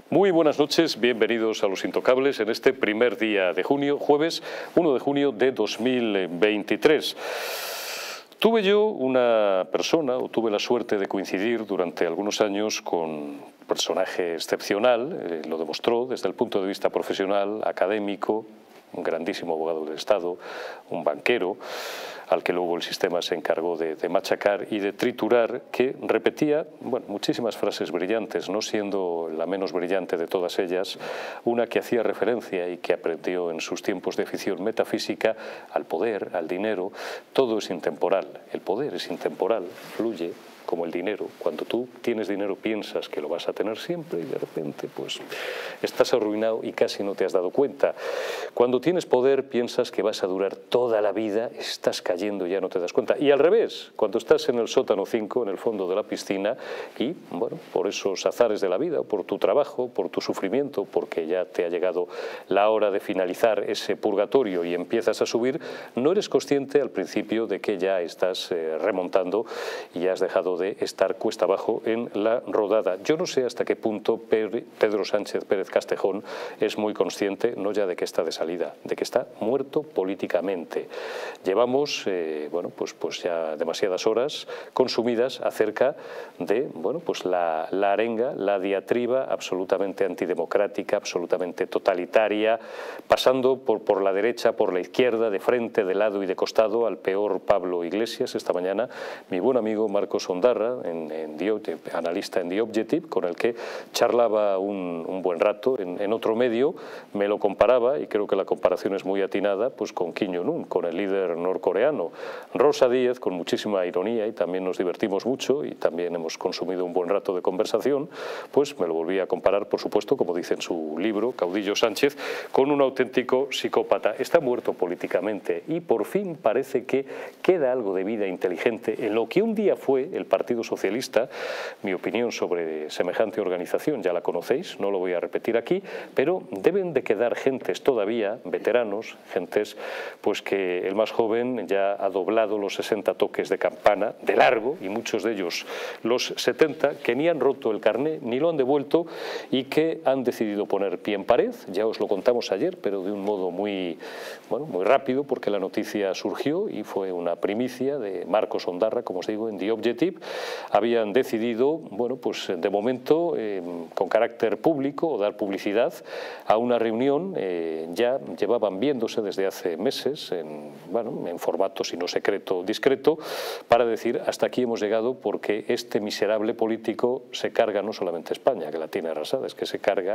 Muy buenas noches, bienvenidos a Los Intocables en este primer día de junio, jueves 1 de junio de 2023. Tuve yo una persona, o tuve la suerte de coincidir durante algunos años con un personaje excepcional, lo demostró desde el punto de vista profesional, académico, un grandísimo abogado del Estado, un banquero, al que luego el sistema se encargó de machacar y de triturar, que repetía muchísimas frases brillantes, no siendo la menos brillante de todas ellas, una que hacía referencia y que aprendió en sus tiempos de afición metafísica al poder, al dinero. Todo es intemporal, el poder es intemporal, fluye como el dinero. Cuando tú tienes dinero piensas que lo vas a tener siempre y de repente pues estás arruinado y casi no te has dado cuenta. Cuando tienes poder piensas que vas a durar toda la vida, estás cayendo y ya no te das cuenta. Y al revés, cuando estás en el sótano 5, en el fondo de la piscina, y por esos azares de la vida, por tu trabajo, por tu sufrimiento, porque ya te ha llegado la hora de finalizar ese purgatorio y empiezas a subir, no eres consciente al principio de que ya estás remontando y has dejado de estar cuesta abajo en la rodada. Yo no sé hasta qué punto Pedro Sánchez Pérez Castejón es muy consciente, no ya de que está de salida, de que está muerto políticamente. Llevamos pues ya demasiadas horas consumidas acerca de la arenga, la diatriba absolutamente antidemocrática, absolutamente totalitaria, pasando por la derecha, por la izquierda, de frente, de lado y de costado, al peor Pablo Iglesias. Esta mañana mi buen amigo Marcos Ondarra, analista en The Objective, con el que charlaba un buen rato en otro medio, me lo comparaba, y creo que la comparación es muy atinada, pues con Kim Jong-un, con el líder norcoreano. Rosa Díez, con muchísima ironía, y también nos divertimos mucho y también hemos consumido un buen rato de conversación, pues me lo volví a comparar, por supuesto, como dice en su libro, Caudillo Sánchez, con un auténtico psicópata. Está muerto políticamente y por fin parece que queda algo de vida inteligente en lo que un día fue el Partido Socialista. Mi opinión sobre semejante organización ya la conocéis, no lo voy a repetir aquí, pero deben de quedar gentes todavía, veteranos, gentes pues que el más joven ya ha doblado los 60 toques de campana de largo, y muchos de ellos los 70, que ni han roto el carné ni lo han devuelto y que han decidido poner pie en pared. Ya os lo contamos ayer, pero de un modo muy rápido, porque la noticia surgió y fue una primicia de Marcos Ondarra, como os digo, en The Objective. Habían decidido, de momento, con carácter público, o dar publicidad a una reunión. Ya llevaban viéndose desde hace meses, en formato, si no secreto, discreto, para decir hasta aquí hemos llegado, porque este miserable político se carga no solamente España, que la tiene arrasada, es que se carga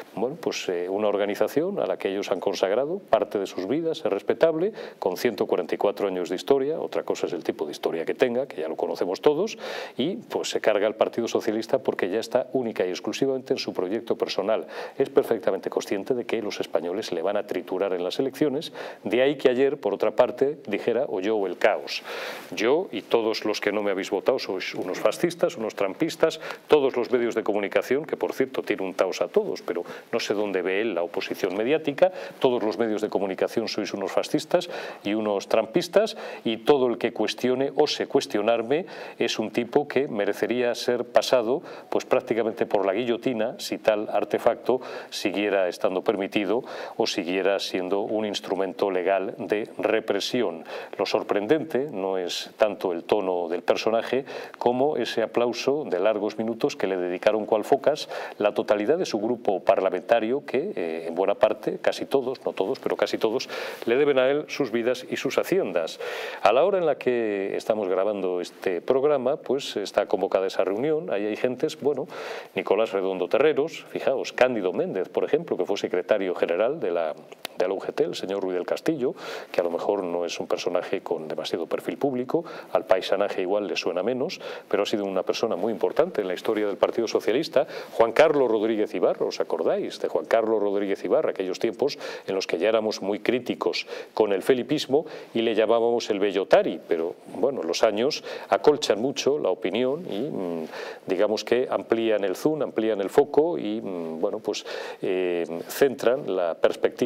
una organización a la que ellos han consagrado parte de sus vidas, es respetable, con 144 años de historia. Otra cosa es el tipo de historia que tenga, que ya lo conocemos todos, y pues se carga al Partido Socialista porque ya está única y exclusivamente en su proyecto personal. Es perfectamente consciente de que los españoles le van a triturar en las elecciones, de ahí que ayer, por otra parte, dijera o yo o el caos. Yo y todos los que no me habéis votado sois unos fascistas, unos trampistas, todos los medios de comunicación, que por cierto tiene un taos a todos, pero no sé dónde ve él la oposición mediática, todos los medios de comunicación sois unos fascistas y unos trampistas, y todo el que cuestione, ose cuestionarme, es un tipo que merecería ser pasado pues prácticamente por la guillotina si tal artefacto siguiera estando permitido o siguiera siendo un instrumento legal de represión. Lo sorprendente no es tanto el tono del personaje como ese aplauso de largos minutos que le dedicaron cual focas la totalidad de su grupo parlamentario, que en buena parte, casi todos, no todos, pero casi todos, le deben a él sus vidas y sus haciendas. A la hora en la que estamos grabando este programa, pues está convocada esa reunión. Ahí hay gentes, Nicolás Redondo Terreros, fijaos, Cándido Méndez, por ejemplo, que fue secretario general de la UGT, el señor Ruiz del Castillo, que a lo mejor no es un personaje con demasiado perfil público, al paisanaje igual le suena menos, pero ha sido una persona muy importante en la historia del Partido Socialista. Juan Carlos Rodríguez Ibarra, ¿os acordáis de Juan Carlos Rodríguez Ibarra? Aquellos tiempos en los que ya éramos muy críticos con el felipismo y le llamábamos el bellotari, pero los años acolchan mucho la opinión y digamos que amplían el zoom, amplían el foco y centran la perspectiva que tenemos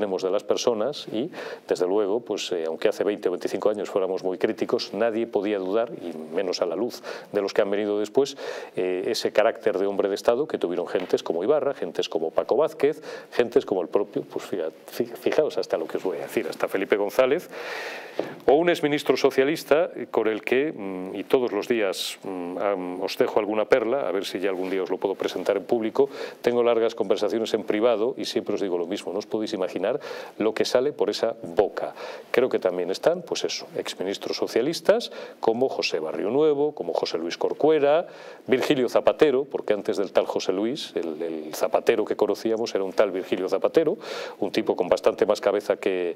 disponemos de las personas y, desde luego, pues aunque hace 20 o 25 años fuéramos muy críticos, nadie podía dudar, y menos a la luz de los que han venido después, ese carácter de hombre de Estado que tuvieron gentes como Ibarra, gentes como Paco Vázquez, gentes como el propio, pues fijaos hasta lo que os voy a decir, hasta Felipe González, o un exministro socialista con el que, y todos los días os dejo alguna perla, a ver si ya algún día os lo puedo presentar en público, tengo largas conversaciones en privado y siempre os digo lo mismo, no os podéis imaginar lo que sale por esa boca. Creo que también están, pues eso, exministros socialistas como José Barrio Nuevo, como José Luis Corcuera, Virgilio Zapatero, porque antes del tal José Luis, el Zapatero que conocíamos era un tal Virgilio Zapatero, un tipo con bastante más cabeza que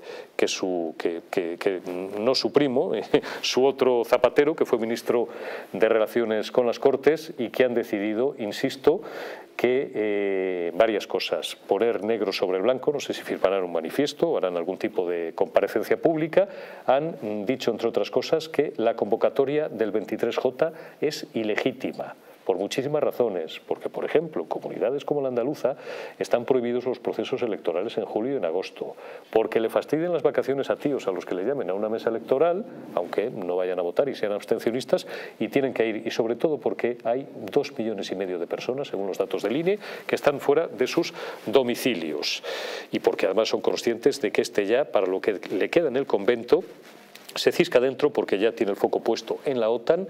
no su primo, su otro Zapatero, que fue ministro de Relaciones con las Cortes y que han decidido, insisto, que varias cosas, poner negro sobre blanco, no sé si firmarán un manifiesto o harán algún tipo de comparecencia pública, han dicho, entre otras cosas, que la convocatoria del 23J es ilegítima. Por muchísimas razones, porque, por ejemplo, en comunidades como la andaluza están prohibidos los procesos electorales en julio y en agosto, porque le fastidian las vacaciones a tíos a los que le llamen a una mesa electoral, aunque no vayan a votar y sean abstencionistas, y tienen que ir, y sobre todo porque hay 2,5 millones de personas, según los datos del INE, que están fuera de sus domicilios, y porque además son conscientes de que ya, para lo que le queda en el convento, se cisca dentro porque ya tiene el foco puesto en la OTAN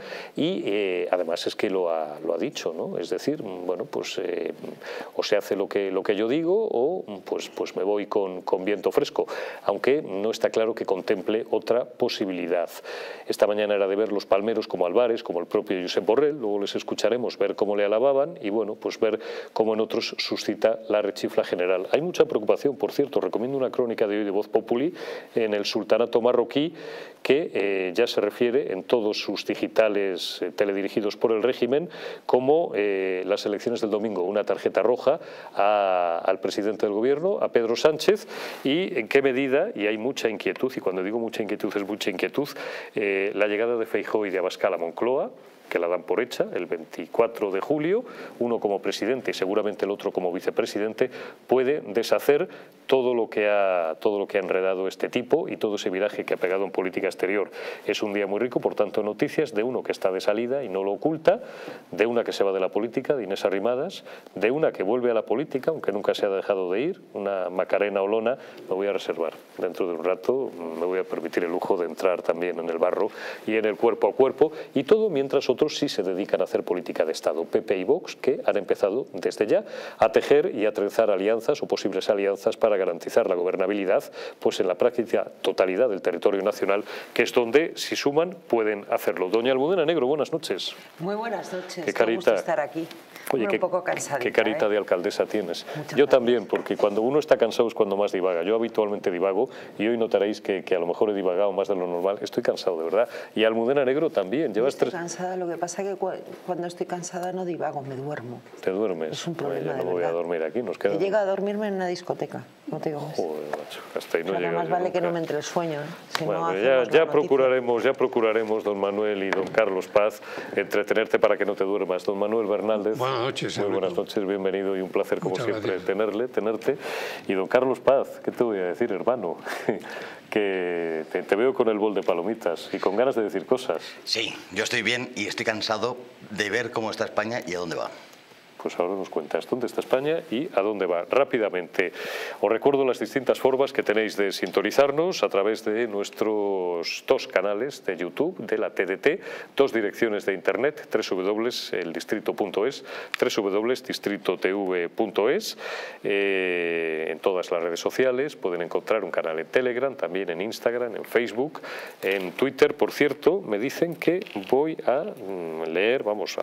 y además es que lo ha dicho, ¿no? Es decir, bueno, pues o se hace lo que yo digo o pues me voy con viento fresco, aunque no está claro que contemple otra posibilidad. Esta mañana era de ver los palmeros como Álvarez, como el propio Josep Borrell, luego les escucharemos ver cómo le alababan y bueno, pues ver cómo en otros suscita la rechifla general. Hay mucha preocupación, por cierto, recomiendo una crónica de hoy de Voz Populi en el sultanato marroquí, que ya se refiere en todos sus digitales teledirigidos por el régimen como las elecciones del domingo, una tarjeta roja al presidente del gobierno, a Pedro Sánchez, y en qué medida, y hay mucha inquietud, y cuando digo mucha inquietud es mucha inquietud, la llegada de Feijóo y de Abascal a Moncloa, que la dan por hecha el 24 de julio, uno como presidente y seguramente el otro como vicepresidente, puede deshacer todo lo que ha enredado este tipo y todo ese viraje que ha pegado en política exterior. Es un día muy rico, por tanto, noticias de uno que está de salida y no lo oculta, de una que se va de la política, de Inés Arrimadas, de una que vuelve a la política, aunque nunca se ha dejado de ir, una Macarena Olona. Me voy a reservar. Dentro de un rato me voy a permitir el lujo de entrar también en el barro y en el cuerpo a cuerpo, y todo mientras otros sí se dedican a hacer política de Estado, PP y Vox, que han empezado desde ya a tejer y a trenzar alianzas o posibles alianzas para garantizar la gobernabilidad pues en la práctica totalidad del territorio nacional, que es donde, si suman, pueden hacerlo. Doña Almudena Negro, buenas noches. Muy buenas noches, qué carita, gusto estar aquí. Oye, un poco cansadita, qué carita de alcaldesa tienes. Muchas Yo gracias. también, porque cuando uno está cansado es cuando más divaga. Yo habitualmente divago y hoy notaréis que a lo mejor he divagado más de lo normal. Estoy cansado, de verdad. Y Almudena Negro también. Llevas estoy cansada, lo que pasa es que cuando estoy cansada no divago, me duermo. ¿Te duermes? Es un problema, yo no voy a dormir aquí. Nos queda... Llega a dormirme en una discoteca, no te digo más. Joder, macho, hasta ahí no llega. Más vale que no me entre el sueño, ¿eh? Si bueno, no ya procuraremos, don Manuel y don Carlos Paz, entretenerte para que no te duermas. Don Manuel Bernaldez. Buenas noches. Muy buenas noches, bienvenido y un placer como Muchas siempre gracias. tenerte. Y don Carlos Paz, ¿qué te voy a decir, hermano? Que te veo con el bol de palomitas y con ganas de decir cosas. Sí, yo estoy bien y estoy cansado de ver cómo está España y a dónde va. Pues ahora nos cuentas dónde está España y a dónde va. Rápidamente, os recuerdo las distintas formas que tenéis de sintonizarnos a través de nuestros 2 canales de YouTube, de la TDT, 2 direcciones de internet, www.eldistrito.es, www.distritotv.es, en todas las redes sociales. Pueden encontrar un canal en Telegram, también en Instagram, en Facebook, en Twitter. Por cierto, me dicen que voy a leer,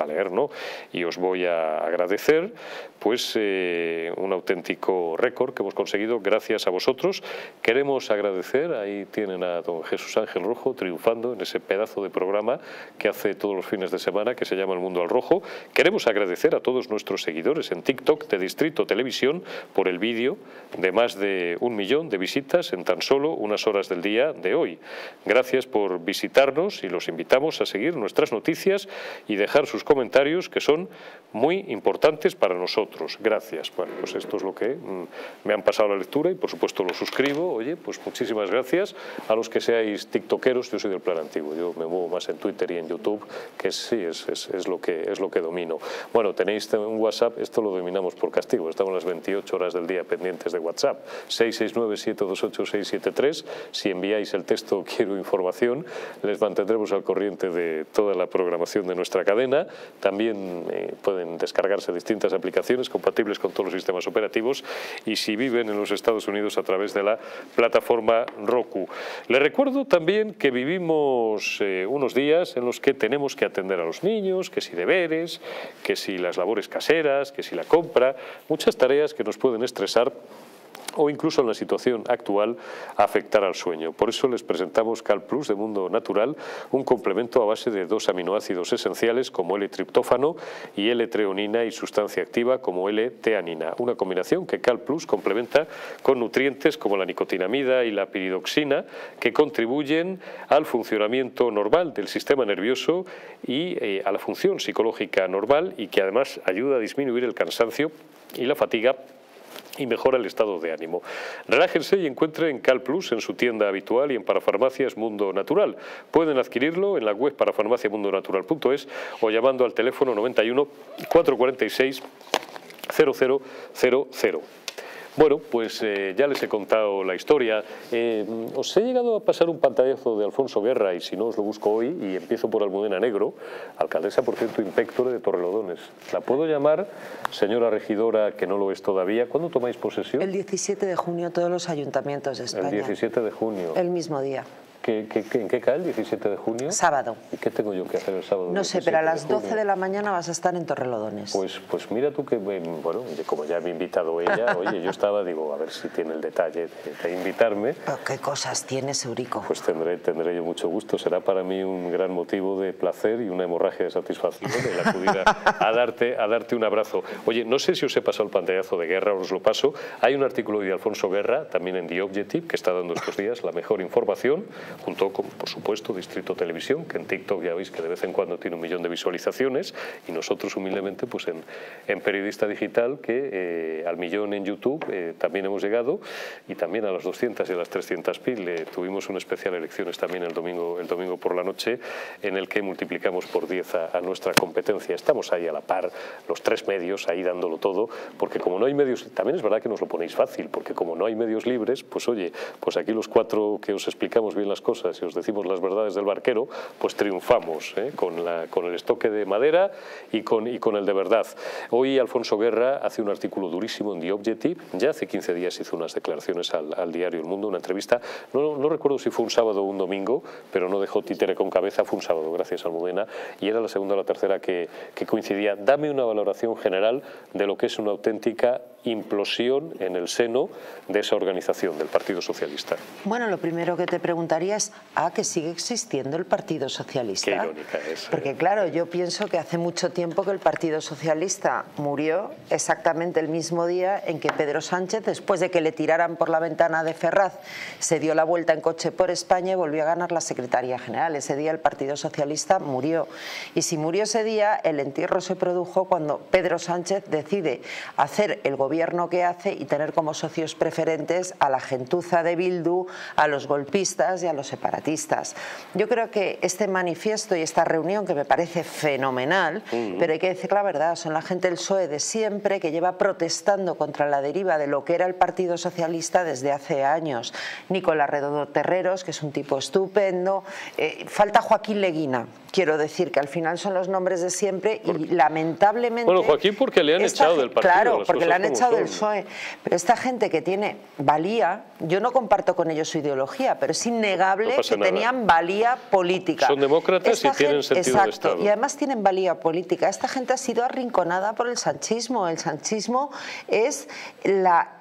y os voy a agradecer pues un auténtico récord que hemos conseguido gracias a vosotros. Queremos agradecer, ahí tienen a don Jesús Ángel Rojo triunfando en ese pedazo de programa que hace todos los fines de semana, que se llama El Mundo al Rojo. Queremos agradecer a todos nuestros seguidores en TikTok de Distrito Televisión por el vídeo de más de 1 millón de visitas en tan solo unas horas del día de hoy. Gracias por visitarnos y los invitamos a seguir nuestras noticias y dejar sus comentarios, que son muy importantes importantes para nosotros. Gracias. Bueno, pues esto es lo que me han pasado la lectura y por supuesto lo suscribo. Oye, pues muchísimas gracias a los que seáis tiktokeros. Yo soy del plan antiguo, yo me muevo más en Twitter y en YouTube, que sí, es lo que domino. Bueno, tenéis un WhatsApp, esto lo dominamos por castigo, estamos las 28 horas del día pendientes de WhatsApp, 669-728-673. Si enviáis el texto "quiero información", les mantendremos al corriente de toda la programación de nuestra cadena. También pueden descargarse distintas aplicaciones compatibles con todos los sistemas operativos, y si viven en los Estados Unidos, a través de la plataforma Roku. Les recuerdo también que vivimos unos días en los que tenemos que atender a los niños, que si deberes, que si las labores caseras, que si la compra, muchas tareas que nos pueden estresar o incluso en la situación actual afectar al sueño. Por eso les presentamos Cal Plus de Mundo Natural, un complemento a base de 2 aminoácidos esenciales como L-triptófano y L-treonina, y sustancia activa como L-teanina, una combinación que Cal Plus complementa con nutrientes como la nicotinamida y la piridoxina, que contribuyen al funcionamiento normal del sistema nervioso y a la función psicológica normal, y que además ayuda a disminuir el cansancio y la fatiga y mejora el estado de ánimo. Relájense y encuentren Cal Plus en su tienda habitual y en Parafarmacias Mundo Natural. Pueden adquirirlo en la web parafarmaciamundonatural.es o llamando al teléfono 91 446 0000. Bueno, pues ya les he contado la historia. Os he llegado a pasar un pantallazo de Alfonso Guerra, y si no os lo busco hoy, y empiezo por Almudena Negro, alcaldesa, por cierto, impectore de Torrelodones. ¿La puedo llamar señora regidora, que no lo es todavía? ¿Cuándo tomáis posesión? El 17 de junio todos los ayuntamientos de España. El 17 de junio. El mismo día. ¿En qué cae el 17 de junio? Sábado. ¿Y qué tengo yo que hacer el sábado? No sé, pero a las 12 de la mañana vas a estar en Torrelodones. Pues mira tú que, bueno, como ya me ha invitado ella, oye, yo estaba, digo, a ver si tiene el detalle de invitarme. ¿Pero qué cosas tienes, Eurico? Pues tendré yo mucho gusto. Será para mí un gran motivo de placer y una hemorragia de satisfacción el acudir a darte un abrazo. Oye, no sé si os he pasado el pantallazo de Guerra, os lo paso. Hay un artículo de Alfonso Guerra, también en The Objective, que está dando estos días la mejor información, junto con, por supuesto, Distrito Televisión, que en TikTok ya veis que de vez en cuando tiene 1 millón de visualizaciones, y nosotros humildemente pues en Periodista Digital, que al 1 millón en YouTube también hemos llegado, y también a las 200 y a las 300.000. Tuvimos una especial elecciones también el domingo por la noche, en el que multiplicamos por 10 a nuestra competencia. Estamos ahí a la par, los 3 medios, ahí dándolo todo, porque como no hay medios, también es verdad que nos lo ponéis fácil, porque como no hay medios libres, pues oye, pues aquí los 4 que os explicamos bien las cosas y os decimos las verdades del barquero, pues triunfamos con el estoque de madera y con el de verdad. Hoy Alfonso Guerra hace un artículo durísimo en The Objective. Ya hace 15 días hizo unas declaraciones al diario El Mundo, una entrevista. No recuerdo si fue un sábado o un domingo, pero no dejó títere con cabeza. Fue un sábado, gracias a Almudena, y era la segunda o la tercera que coincidía. Dame una valoración general de lo que es una auténtica implosión en el seno de esa organización del Partido Socialista. Bueno, lo primero que te preguntaría es que sigue existiendo el Partido Socialista. Qué irónica es. Porque claro, yo pienso que hace mucho tiempo que el Partido Socialista murió exactamente el mismo día en que Pedro Sánchez, después de que le tiraran por la ventana de Ferraz, se dio la vuelta en coche por España y volvió a ganar la Secretaría General. Ese día el Partido Socialista murió. Y si murió ese día, el entierro se produjo cuando Pedro Sánchez decide hacer el gobierno que hace y tener como socios preferentes a la gentuza de Bildu, a los golpistas y a los separatistas. Yo creo que este manifiesto y esta reunión, que me parece fenomenal, pero hay que decir la verdad, son la gente del PSOE de siempre, que lleva protestando contra la deriva de lo que era el Partido Socialista desde hace años. Nicolás Redondo Terreros, que es un tipo estupendo, falta Joaquín Leguina. Quiero decir que al final son los nombres de siempre y lamentablemente... Bueno, Joaquín, porque le han echado del partido. Claro, porque le han echado del PSOE. Pero esta gente que tiene valía, yo no comparto con ellos su ideología, pero es innegable que tenían valía política. Son demócratas y tienen sentido de Estado. Y además tienen valía política. Esta gente ha sido arrinconada por el sanchismo. El sanchismo es la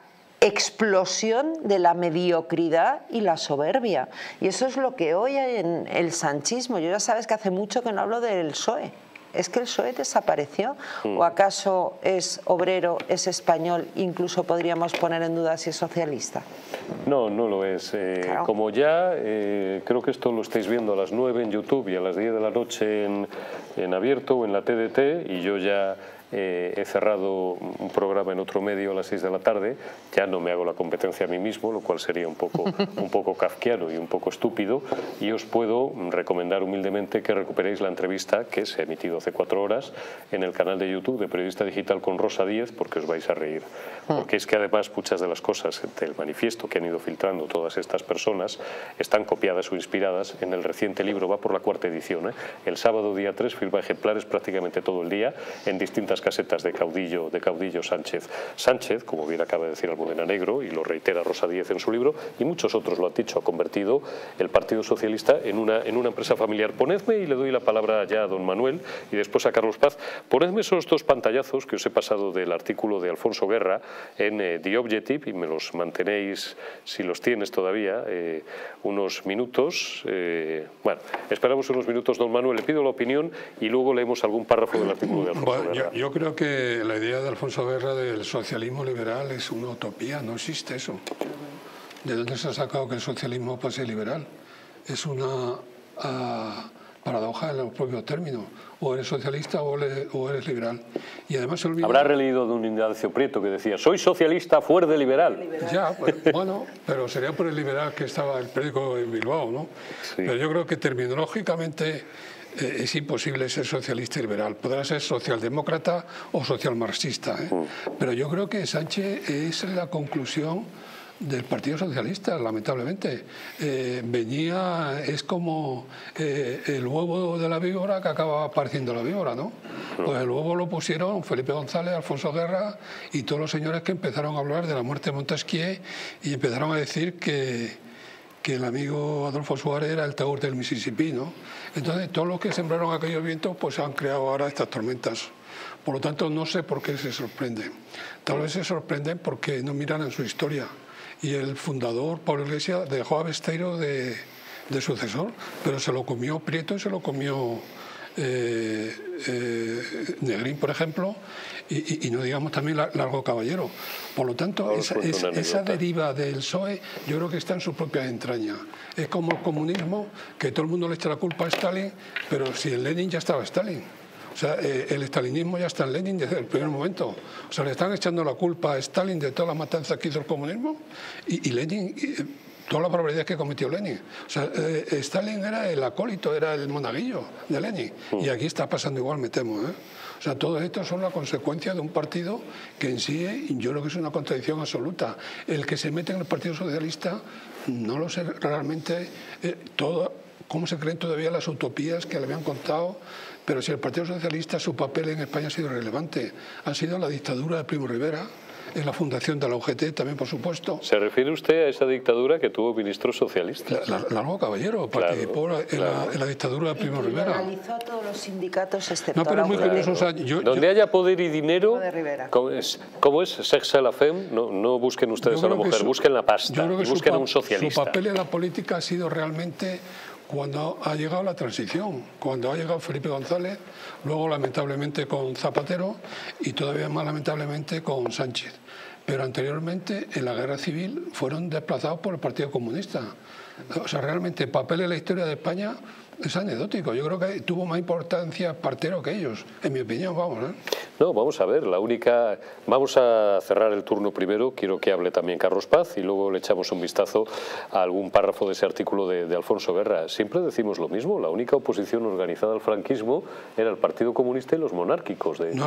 explosión de la mediocridad y la soberbia. Y eso es lo que hoy hay en el sanchismo. Yo ya sabes que hace mucho que no hablo del PSOE. ¿Es que el PSOE desapareció? ¿O acaso es obrero, es español, incluso podríamos poner en duda si es socialista? No, no lo es. Claro. Como ya, creo que esto lo estáis viendo a las 9 en YouTube y a las 10 de la noche en abierto o en la TDT, y yo ya he cerrado un programa en otro medio a las 6 de la tarde, ya no me hago la competencia a mí mismo, lo cual sería un poco kafkiano y un poco estúpido, y os puedo recomendar humildemente que recuperéis la entrevista que se ha emitido hace 4 horas en el canal de YouTube de Periodista Digital con Rosa Díez, porque os vais a reír. Porque es que además muchas de las cosas del manifiesto que han ido filtrando todas estas personas están copiadas o inspiradas en el reciente libro, va por la 4ª edición, el sábado día 3 firma ejemplares prácticamente todo el día en distintas casetas de Caudillo Sánchez. Sánchez, como bien acaba de decir Almudena Negro, y lo reitera Rosa Díez en su libro, y muchos otros lo han dicho, ha convertido el Partido Socialista en una empresa familiar. Ponedme, y le doy la palabra ya a don Manuel y después a Carlos Paz, ponedme esos 2 pantallazos que os he pasado del artículo de Alfonso Guerra en The Objective, y me los mantenéis, si los tienes todavía, unos minutos. Bueno, esperamos unos minutos, don Manuel, le pido la opinión y luego leemos algún párrafo del artículo de Alfonso Guerra. Yo creo que la idea de Alfonso Guerra del socialismo liberal es una utopía, no existe eso. ¿De dónde se ha sacado que el socialismo pase liberal? Es una paradoja en los propios términos. O eres socialista o eres liberal. Y además se olvida... Habrá releído de un Ignacio Prieto que decía: soy socialista, fuerte liberal. Ya, bueno, pero sería por el liberal que estaba el periódico en Bilbao, ¿no? Sí. Pero yo creo que terminológicamente es imposible ser socialista y liberal. Podrá ser socialdemócrata o socialmarxista, pero yo creo que Sánchez es la conclusión del Partido Socialista, lamentablemente. Es como el huevo de la víbora que acaba apareciendo la víbora, ¿no? Pues el huevo lo pusieron Felipe González, Alfonso Guerra y todos los señores que empezaron a hablar de la muerte de Montesquieu y empezaron a decir que el amigo Adolfo Suárez era el Taur del Mississippi, ¿no? Entonces todos los que sembraron aquellos vientos pues han creado ahora estas tormentas. Por lo tanto, no sé por qué se sorprenden. Tal vez se sorprenden porque no miran en su historia. Y el fundador, Pablo Iglesias, dejó a Besteiro de sucesor, pero se lo comió Prieto y se lo comió Negrín, por ejemplo, y no digamos también Largo Caballero. Por lo tanto, esa deriva del PSOE yo creo que está en su propia entraña. Es como el comunismo, que todo el mundo le echa la culpa a Stalin, pero si en Lenin ya estaba Stalin. O sea, el estalinismo ya está en Lenin desde el primer momento. O sea, le están echando la culpa a Stalin de todas las matanzas que hizo el comunismo y Lenin, todas las barbaridades que cometió Lenin. O sea, Stalin era el acólito, era el monaguillo de Lenin. Y aquí está pasando igual, me temo, O sea, todo esto son la consecuencia de un partido que en sí yo creo que es una contradicción absoluta. El que se mete en el Partido Socialista, no lo sé realmente, cómo se creen todavía las utopías que le habían contado. Pero si el Partido Socialista, su papel en España ha sido relevante, ha sido la dictadura de Primo Rivera, en la fundación de la UGT también, por supuesto. ¿Se refiere usted a esa dictadura que tuvo ministros socialistas? Largo Caballero participó en la dictadura de Primo Rivera. Analizó a todos los sindicatos excepto pero muy curioso, o sea, donde haya poder y dinero, ¿cómo es? Sexe la femme, no busquen ustedes a la mujer, busquen la pasta, y busquen a un socialista. Su papel en la política ha sido realmente cuando ha llegado la transición, cuando ha llegado Felipe González, luego lamentablemente con Zapatero y todavía más lamentablemente con Sánchez. Pero anteriormente en la guerra civil fueron desplazados por el Partido Comunista. O sea, realmente el papel en la historia de España es anecdótico. Yo creo que tuvo más importancia Partero que ellos, en mi opinión, vamos. No, vamos a ver, vamos a cerrar el turno primero, quiero que hable también Carlos Paz y luego le echamos un vistazo a algún párrafo de ese artículo de Alfonso Guerra. Siempre decimos lo mismo, la única oposición organizada al franquismo era el Partido Comunista y los monárquicos. No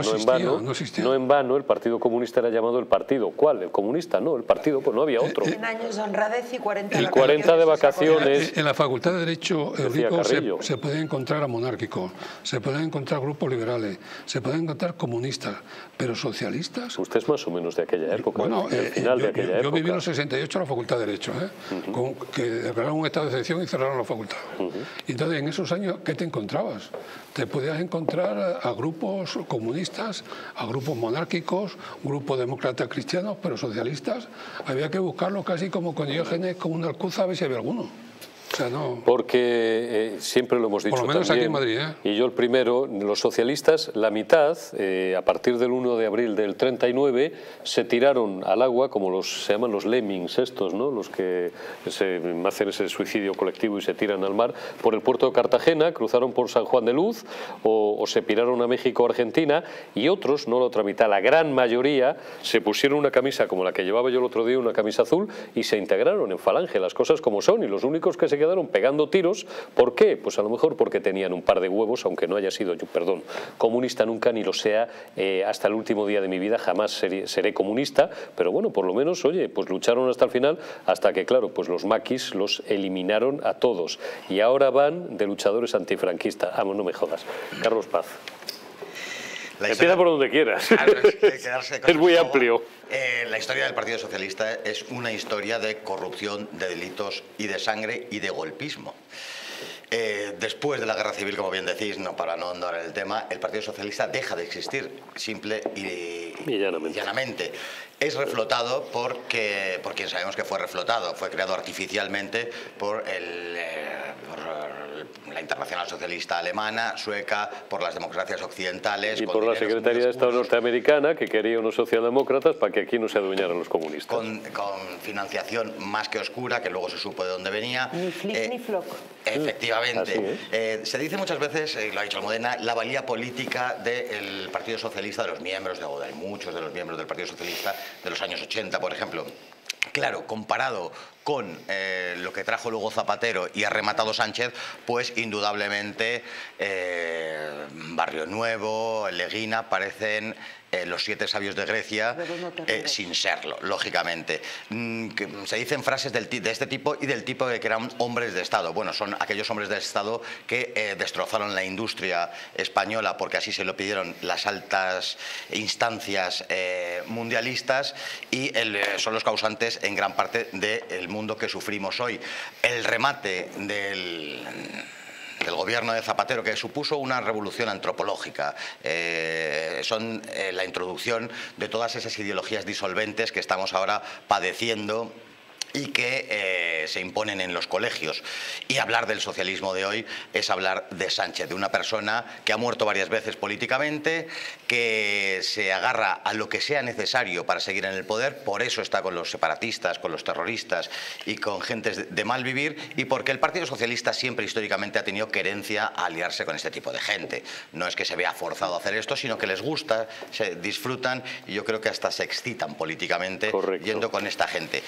en vano el Partido Comunista era llamado el partido. ¿Cuál? ¿El comunista? No, el partido, pues no había otro. 100 años de honradez y 40 y 40 de vacaciones. En la Facultad de Derecho, se pueden encontrar a monárquicos, se pueden encontrar grupos liberales, se pueden encontrar comunistas, pero socialistas. Usted es más o menos de aquella época. Bueno, yo viví en los 68 en la Facultad de Derecho, que declararon un estado de excepción y cerraron la facultad. Y entonces, en esos años, ¿qué te encontrabas? Te podías encontrar a grupos comunistas, a grupos monárquicos, grupos demócratas cristianos, pero socialistas. Había que buscarlos casi como con Diógenes, como una alcuza, a ver si había alguno. O sea, no... Porque siempre lo hemos dicho por lo menos también, aquí en Madrid, ¿eh? Y yo el primero, los socialistas, la mitad, a partir del 1 de abril del 39, se tiraron al agua, como se llaman los lemmings estos, ¿no? Los que hacen ese suicidio colectivo y se tiran al mar, por el puerto de Cartagena, cruzaron por San Juan de Luz o se piraron a México o Argentina, y otros, no la otra mitad, la gran mayoría, se pusieron una camisa como la que llevaba yo el otro día, una camisa azul, y se integraron en Falange, las cosas como son, y los únicos que se quedaron pegando tiros. ¿Por qué? Pues a lo mejor porque tenían un par de huevos, aunque no haya sido yo, perdón, comunista nunca, ni lo sea hasta el último día de mi vida, jamás seré comunista, pero bueno, por lo menos, oye, pues lucharon hasta el final, hasta que, claro, pues los maquis los eliminaron a todos, y ahora van de luchadores antifranquistas. Vamos, no me jodas. Carlos Paz. Empieza por donde quieras. Claro, es muy amplio. La historia del Partido Socialista es una historia de corrupción, de delitos y de sangre y de golpismo. Después de la Guerra Civil, como bien decís, para no andar en el tema, el Partido Socialista deja de existir, simple y llanamente. Es reflotado por quien sabemos que fue reflotado, fue creado artificialmente por la Internacional Socialista Alemana, sueca, por las democracias occidentales. Y por la Secretaría de Estado norteamericana, que quería unos socialdemócratas para que aquí no se adueñaran los comunistas. Con financiación más que oscura, que luego se supo de dónde venía. Ni flic ni floc. Efectivamente. Se dice muchas veces, lo ha dicho Almudena, la valía política del Partido Socialista, de los miembros, de muchos de los miembros del Partido Socialista de los años 80, por ejemplo. Claro, comparado con lo que trajo luego Zapatero y ha rematado Sánchez, pues indudablemente Barrio Nuevo, Leguina parecen los 7 sabios de Grecia, sin serlo, lógicamente. Se dicen frases de este tipo y del tipo de que eran hombres de Estado. Bueno, son aquellos hombres de Estado que destrozaron la industria española porque así se lo pidieron las altas instancias mundialistas, y son los causantes en gran parte del mundo que sufrimos hoy. El remate del gobierno de Zapatero, que supuso una revolución antropológica, son la introducción de todas esas ideologías disolventes que estamos ahora padeciendo y que se imponen en los colegios. Y hablar del socialismo de hoy es hablar de Sánchez, de una persona que ha muerto varias veces políticamente, que se agarra a lo que sea necesario para seguir en el poder, por eso está con los separatistas, con los terroristas y con gentes de mal vivir, y porque el Partido Socialista siempre históricamente ha tenido querencia a aliarse con este tipo de gente. No es que se vea forzado a hacer esto, sino que les gusta, se disfrutan, y yo creo que hasta se excitan políticamente. Correcto. Yendo con esta gente.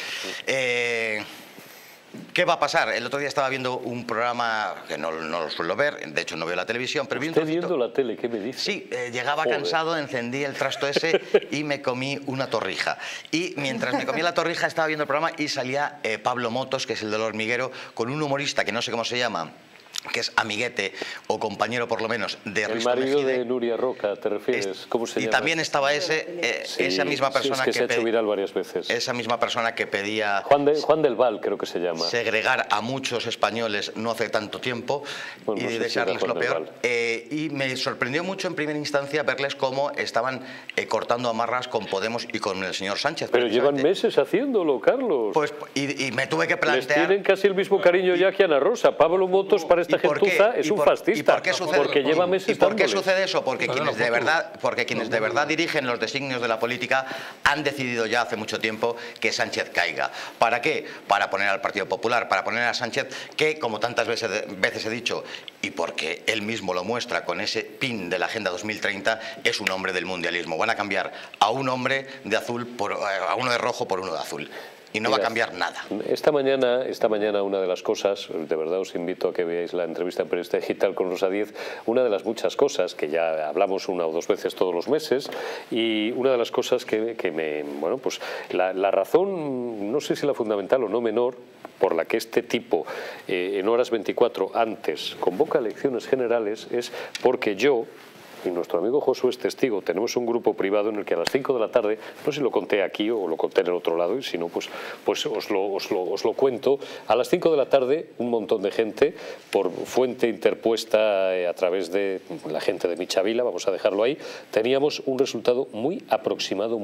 ¿Qué va a pasar? El otro día estaba viendo un programa que no lo suelo ver, de hecho no veo la televisión, pero vi un trocito. ¿Estás viendo la tele? ¿Qué me dices? Sí, llegaba cansado, encendí el trasto ese y me comí una torrija. Y mientras me comía la torrija estaba viendo el programa y salía Pablo Motos, que es el del hormiguero, con un humorista que no sé cómo se llama, que es amiguete o compañero por lo menos de Risto Mejide. El marido de Nuria Roca, ¿te refieres? ¿Cómo se llama? Y también estaba esa misma persona que se ha hecho viral varias veces. Esa misma persona que pedía Juan del Val, creo que se llama. Segregar a muchos españoles no hace tanto tiempo, bueno, y desearles lo peor. Y me sorprendió mucho en primera instancia verles cómo estaban cortando amarras con Podemos y con el señor Sánchez. Pero llevan meses haciéndolo, Carlos. Pues, y me tuve que plantear... Les tienen casi el mismo cariño ya que Ana Rosa. Pablo Motos para esta gentuza es un fascista. ¿Y por qué sucede? Porque lleva meses. ¿Y por qué sucede eso? Porque quienes de verdad dirigen los designios de la política han decidido ya hace mucho tiempo que Sánchez caiga. ¿Para qué? Para poner al Partido Popular, para poner a Sánchez, que como tantas veces he dicho, y porque él mismo lo muestra con ese pin de la Agenda 2030, es un hombre del mundialismo. Van a cambiar a un hombre de azul a uno de rojo por uno de azul. Y no va a cambiar nada. Esta mañana una de las cosas, de verdad os invito a que veáis la entrevista en Periodista Digital con Rosa Díez, una de las muchas cosas que ya hablamos 1 o 2 veces todos los meses, y una de las cosas bueno, pues la razón, no sé si la fundamental o no menor, por la que este tipo en horas 24 antes convoca elecciones generales, es porque yo, y nuestro amigo Josué es testigo, tenemos un grupo privado en el que a las 5 de la tarde, no sé si lo conté aquí o lo conté en el otro lado, y si no, pues os lo cuento, a las 5 de la tarde un montón de gente, por fuente interpuesta a través de la gente de Michavila, vamos a dejarlo ahí, teníamos un resultado muy aproximado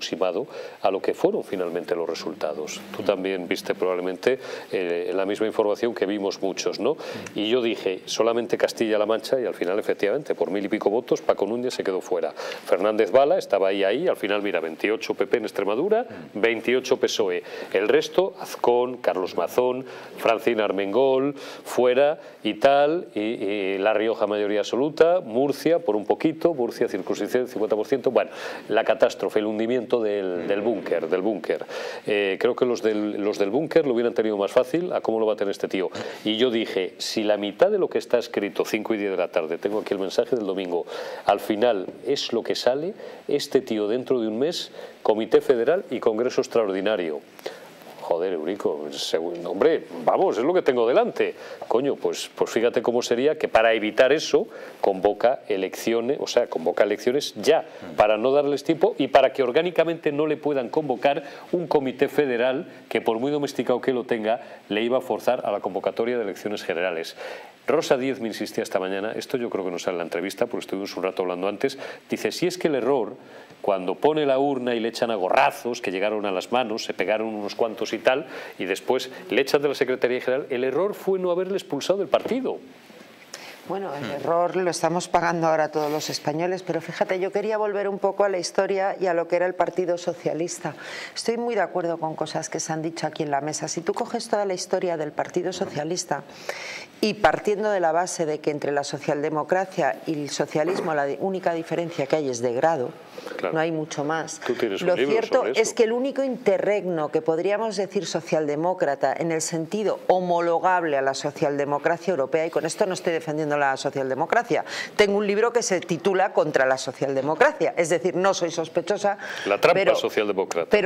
a lo que fueron finalmente los resultados. Tú también viste probablemente la misma información que vimos muchos, ¿no? Y yo dije, solamente Castilla-La Mancha, y al final efectivamente por 1000 y pico votos Paco Núñez se quedó fuera. Fernández Bala estaba ahí, al final mira, 28 PP en Extremadura, 28 PSOE. El resto, Azcón, Carlos Mazón, Francina Armengol, fuera y tal, y La Rioja mayoría absoluta, Murcia por un poquito, Murcia circunscripción 50%, bueno, la catástrofe, el hundimiento del búnker. Creo que los del búnker lo hubieran tenido más fácil a cómo lo va a tener este tío. Y yo dije, si la mitad de lo que está escrito, 5 y 10 de la tarde, tengo aquí el mensaje del domingo, al final es lo que sale, este tío dentro de un mes, Comité Federal y Congreso Extraordinario. Joder, Eurico, hombre, vamos, es lo que tengo delante. Coño, pues fíjate cómo sería que para evitar eso convoca elecciones, o sea, convoca elecciones ya, para no darles tiempo y para que orgánicamente no le puedan convocar un comité federal que por muy domesticado que lo tenga, le iba a forzar a la convocatoria de elecciones generales. Rosa Díez me insistía esta mañana, esto yo creo que no sale en la entrevista, porque estuvimos un rato hablando antes, dice, si es que el error, cuando pone la urna y le echan a gorrazos, que llegaron a las manos, se pegaron unos cuantos y tal, y después le echan de la Secretaría General, el error fue no haberle expulsado del partido. Bueno, el error lo estamos pagando ahora todos los españoles, pero fíjate, yo quería volver un poco a la historia y a lo que era el Partido Socialista. Estoy muy de acuerdo con cosas que se han dicho aquí en la mesa. Si tú coges toda la historia del Partido Socialista y partiendo de la base de que entre la socialdemocracia y el socialismo la única diferencia que hay es de grado, claro, no hay mucho más. Lo cierto es que el único interregno que podríamos decir socialdemócrata en el sentido homologable a la socialdemocracia europea, y con esto no estoy defendiendo la socialdemocracia, tengo un libro que se titula Contra la socialdemocracia, es decir, no soy sospechosa. La trampa socialdemócrata. Pero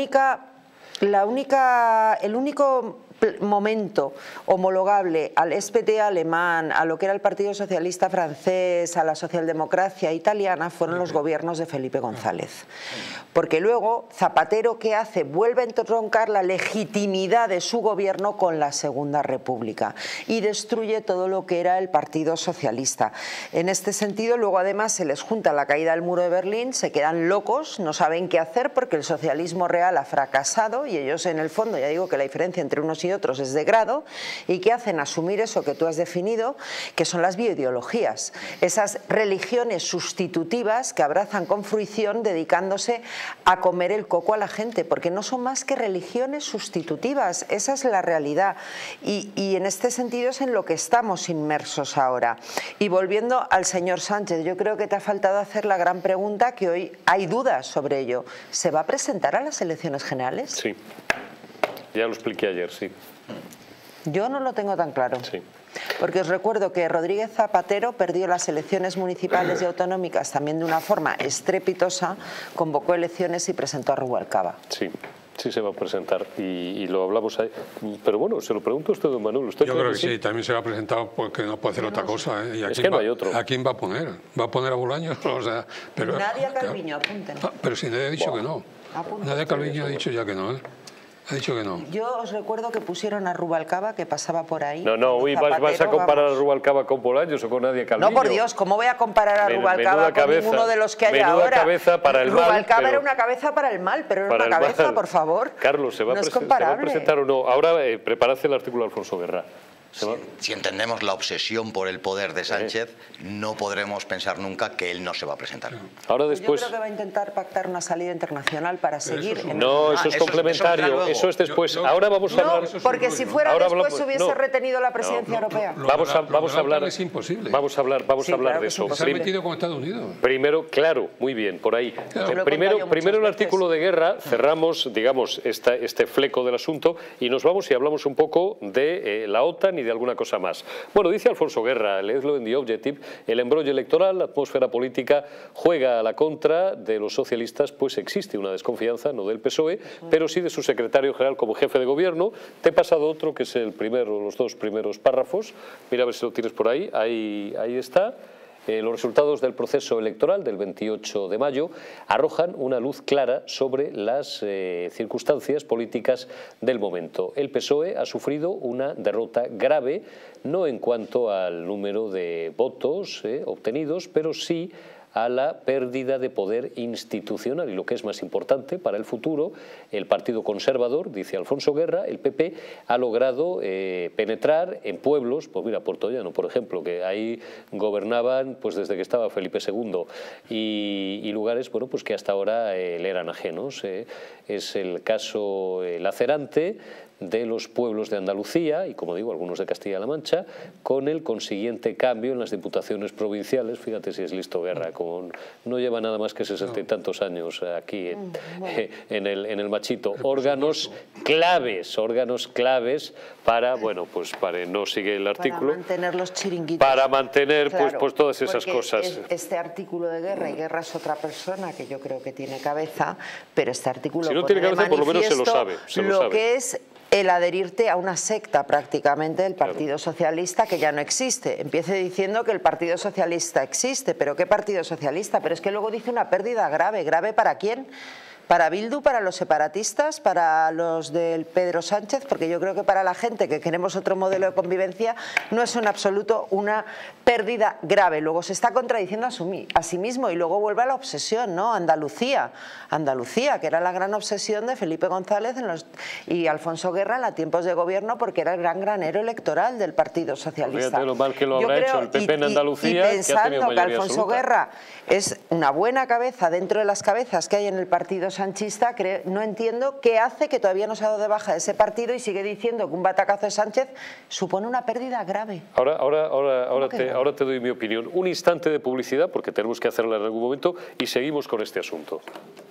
el único momento homologable al SPD alemán, a lo que era el Partido Socialista francés, a la socialdemocracia italiana, fueron los gobiernos de Felipe González. Porque luego Zapatero, ¿qué hace? Vuelve a entroncar la legitimidad de su gobierno con la Segunda República y destruye todo lo que era el Partido Socialista. En este sentido, luego además se les junta la caída del muro de Berlín, se quedan locos, no saben qué hacer porque el socialismo real ha fracasado y ellos en el fondo, ya digo que la diferencia entre unos y otros es de grado, y que hacen asumir eso que tú has definido, que son las bioideologías, esas religiones sustitutivas que abrazan con fruición dedicándose a comer el coco a la gente, porque no son más que religiones sustitutivas, esa es la realidad, y en este sentido es en lo que estamos inmersos ahora. Y volviendo al señor Sánchez, yo creo que te ha faltado hacer la gran pregunta, que hoy hay dudas sobre ello. ¿Se va a presentar a las elecciones generales? Sí. Ya lo expliqué ayer, sí. Yo no lo tengo tan claro. Sí. Porque os recuerdo que Rodríguez Zapatero perdió las elecciones municipales y autonómicas también de una forma estrepitosa, convocó elecciones y presentó a Rubalcaba. Sí. Sí se va a presentar y lo hablamos ahí. Pero bueno, se lo pregunto a usted, don Manuel. ¿Usted Yo creo que sí, también se va a presentar porque no puede hacer otra cosa. ¿Y es que no hay otro. ¿A quién va a poner? ¿Va a poner a Bolaños? O sea, pero, Nadia Calviño, apunten. Pero si nadie ha dicho que no. Nadia Calviño ha dicho ya que no, ¿eh? Ha dicho que no. Yo os recuerdo que pusieron a Rubalcaba, que pasaba por ahí. No, uy, ¿vas a comparar a Rubalcaba con Bolaños o con Nadia Calviño? No, por Dios, ¿cómo voy a comparar a Rubalcaba con ninguno de los que hay ahora? Cabeza para el Rubalcaba mal, era una cabeza para el mal, pero era una cabeza, mal. Por favor. Carlos, ¿se va a presentar o no? Ahora preparad el artículo de Alfonso Guerra. Si entendemos la obsesión por el poder de Sánchez, no podremos pensar nunca que él no se va a presentar. Ahora después... Yo creo que va a intentar pactar una salida internacional para seguir... No, eso es complementario, eso es después. Ahora vamos a hablar... No, porque si fuera después se hubiese retenido la presidencia europea. Vamos a hablar... Es imposible. Vamos a hablar de eso. Se ha metido con Estados Unidos. Primero, claro, muy bien, por ahí. Claro. Primero el artículo de Guerra, cerramos, digamos, este fleco del asunto y nos vamos y hablamos un poco de la OTAN y de alguna cosa más. Bueno, dice Alfonso Guerra, leedlo en The Objective, el embrollo electoral, la atmósfera política juega a la contra de los socialistas, pues existe una desconfianza, no del PSOE, pero sí de su secretario general como jefe de gobierno. Te he pasado otro que es el primero, los dos primeros párrafos, mira a ver si lo tienes por ahí, ahí está. Los resultados del proceso electoral del 28 de mayo arrojan una luz clara sobre las circunstancias políticas del momento. El PSOE ha sufrido una derrota grave, no en cuanto al número de votos obtenidos, pero sí a la pérdida de poder institucional y, lo que es más importante para el futuro, el Partido Conservador, dice Alfonso Guerra, el PP, ha logrado penetrar en pueblos, pues mira, Puertollano, por ejemplo, que ahí gobernaban pues desde que estaba Felipe II, y lugares, bueno, pues que hasta ahora le eran ajenos. Es el caso lacerante de los pueblos de Andalucía y, como digo, algunos de Castilla-La Mancha, con el consiguiente cambio en las diputaciones provinciales. Fíjate si es listo Guerra, no lleva nada más que 60 y tantos años aquí en el machito. Órganos claves para, bueno, pues para, no sigue el artículo, para mantener los chiringuitos, para mantener, claro, pues todas esas cosas. Este artículo de Guerra, y Guerra es otra persona que yo creo que tiene cabeza, pero este artículo, si no tiene cabeza, por lo menos se lo sabe. Que es el adherirte a una secta prácticamente del Partido Socialista, que ya no existe. Empiece diciendo que el Partido Socialista existe, pero ¿qué Partido Socialista? Pero es que luego dice una pérdida grave. ¿Grave para quién? ¿Para Bildu, para los separatistas, para los del Pedro Sánchez? Porque yo creo que para la gente que queremos otro modelo de convivencia no es en absoluto una pérdida grave. Luego se está contradiciendo a sí mismo y luego vuelve a la obsesión, ¿no? Andalucía, que era la gran obsesión de Felipe González y Alfonso Guerra en tiempos de gobierno, porque era el gran granero electoral del Partido Socialista. Fíjate lo mal que lo habrá hecho el PP en Andalucía, y pensando que Alfonso absoluta. Guerra es una buena cabeza dentro de las cabezas que hay en el Partido sanchista, no entiendo qué hace que todavía no se ha dado de baja de ese partido y sigue diciendo que un batacazo de Sánchez supone una pérdida grave. Ahora te doy mi opinión. Un instante de publicidad, porque tenemos que hacerla en algún momento, y seguimos con este asunto.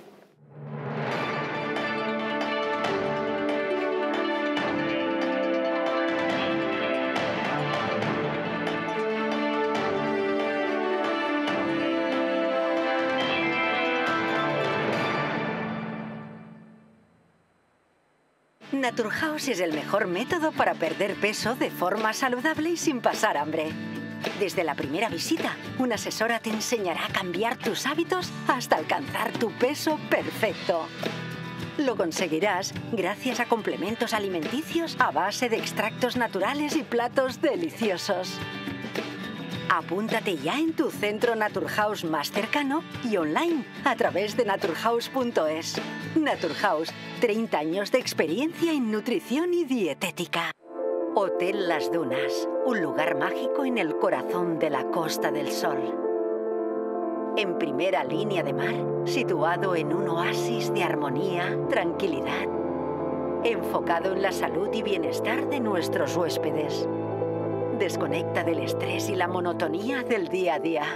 Naturhaus es el mejor método para perder peso de forma saludable y sin pasar hambre. Desde la primera visita, una asesora te enseñará a cambiar tus hábitos hasta alcanzar tu peso perfecto. Lo conseguirás gracias a complementos alimenticios a base de extractos naturales y platos deliciosos. Apúntate ya en tu centro Naturhaus más cercano y online a través de naturhaus.es. Naturhaus, 30 años de experiencia en nutrición y dietética. Hotel Las Dunas, un lugar mágico en el corazón de la Costa del Sol. En primera línea de mar, situado en un oasis de armonía, tranquilidad, enfocado en la salud y bienestar de nuestros huéspedes. Desconecta del estrés y la monotonía del día a día.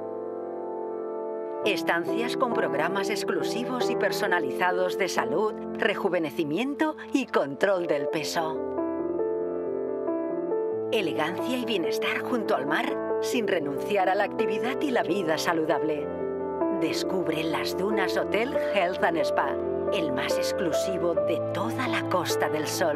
Estancias con programas exclusivos y personalizados de salud, rejuvenecimiento y control del peso. Elegancia y bienestar junto al mar, sin renunciar a la actividad y la vida saludable. Descubre Las Dunas Hotel Health and Spa, el más exclusivo de toda la Costa del Sol.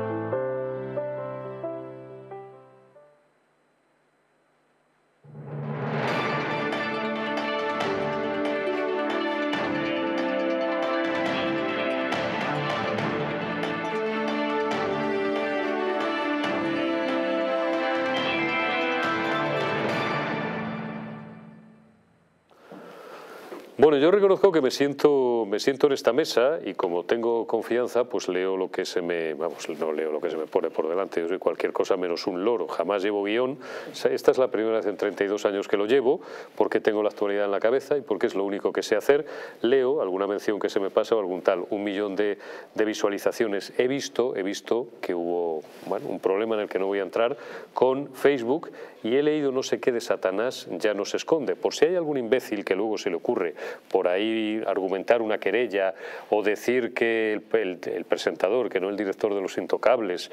Bueno, yo reconozco que me siento en esta mesa y como tengo confianza, pues leo lo que se me... Vamos, no leo lo que se me pone por delante, yo soy cualquier cosa menos un loro, jamás llevo guión. Esta es la primera vez en 32 años que lo llevo, porque tengo la actualidad en la cabeza y porque es lo único que sé hacer. Leo alguna mención que se me pasa o algún tal, 1 millón de visualizaciones. He visto que hubo un problema en el que no voy a entrar con Facebook y he leído no sé qué de Satanás ya no se esconde. Por si hay algún imbécil que luego se le ocurre por ahí argumentar una una querella o decir que el presentador, que no el director de Los Intocables,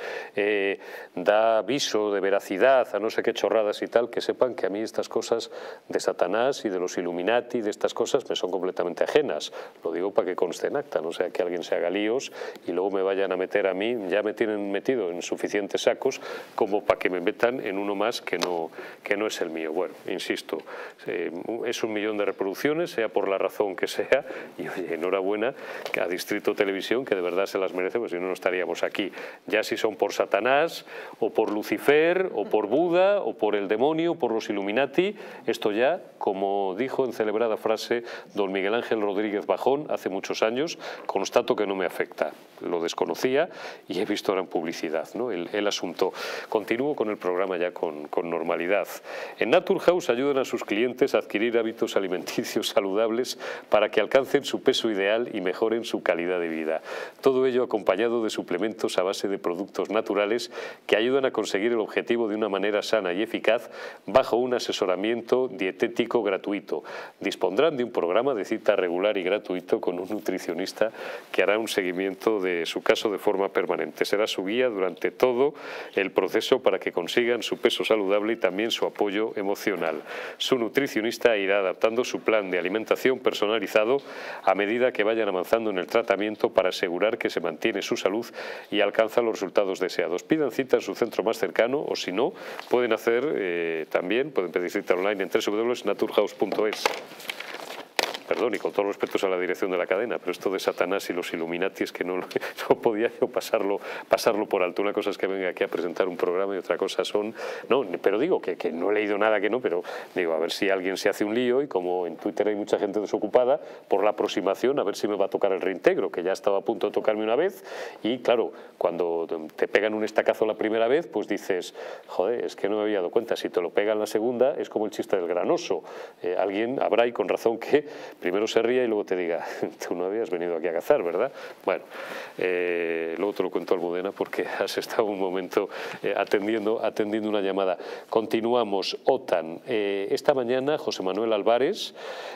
da aviso de veracidad a no sé qué chorradas y tal, que sepan que a mí estas cosas de Satanás y de los Illuminati, de estas cosas, me son completamente ajenas. Lo digo para que conste en acta, no sea que alguien se haga líos y luego me vayan a meter a mí. Ya me tienen metido en suficientes sacos como para que me metan en uno más que no es el mío. Bueno, insisto, es 1 millón de reproducciones, sea por la razón que sea, y oye, enhorabuena a Distrito Televisión, que de verdad se las merece, pues si no, no estaríamos aquí. Ya si son por Satanás, o por Lucifer, o por Buda, o por el demonio, o por los Illuminati, esto ya, como dijo en celebrada frase don Miguel Ángel Rodríguez Bajón hace muchos años, constato que no me afecta. Lo desconocía y he visto ahora en publicidad, ¿no?, el asunto. Continúo con el programa ya con normalidad. En Naturhaus ayudan a sus clientes a adquirir hábitos alimenticios saludables para que alcancen su peso ideal y mejoren su calidad de vida. Todo ello acompañado de suplementos a base de productos naturales que ayudan a conseguir el objetivo de una manera sana y eficaz bajo un asesoramiento dietético gratuito. Dispondrán de un programa de cita regular y gratuito con un nutricionista que hará un seguimiento de su caso de forma permanente. Será su guía durante todo el proceso para que consigan su peso saludable y también su apoyo emocional. Su nutricionista irá adaptando su plan de alimentación personalizado a medida que vayan avanzando en el tratamiento para asegurar que se mantiene su salud y alcanza los resultados deseados. Pidan cita en su centro más cercano o si no, pueden hacer pueden pedir cita online en www.naturhaus.es. Perdón, y con todos los respetos a la dirección de la cadena, pero esto de Satanás y los Illuminati es que no podía yo pasarlo por alto. Una cosa es que venga aquí a presentar un programa y otra cosa son... No, pero digo que no he leído nada, que no, pero digo, a ver si alguien se hace un lío y como en Twitter hay mucha gente desocupada, por la aproximación, a ver si me va a tocar el reintegro, que ya estaba a punto de tocarme una vez y claro, cuando te pegan un estacazo la primera vez, pues dices, joder, es que no me había dado cuenta, si te lo pegan la segunda es como el chiste del granoso. Alguien habrá y con razón que primero se ría y luego te diga, tú no habías venido aquí a cazar, ¿verdad? Bueno, luego te lo cuento, Almudena, porque has estado un momento atendiendo una llamada. Continuamos. OTAN. Esta mañana José Manuel Álvarez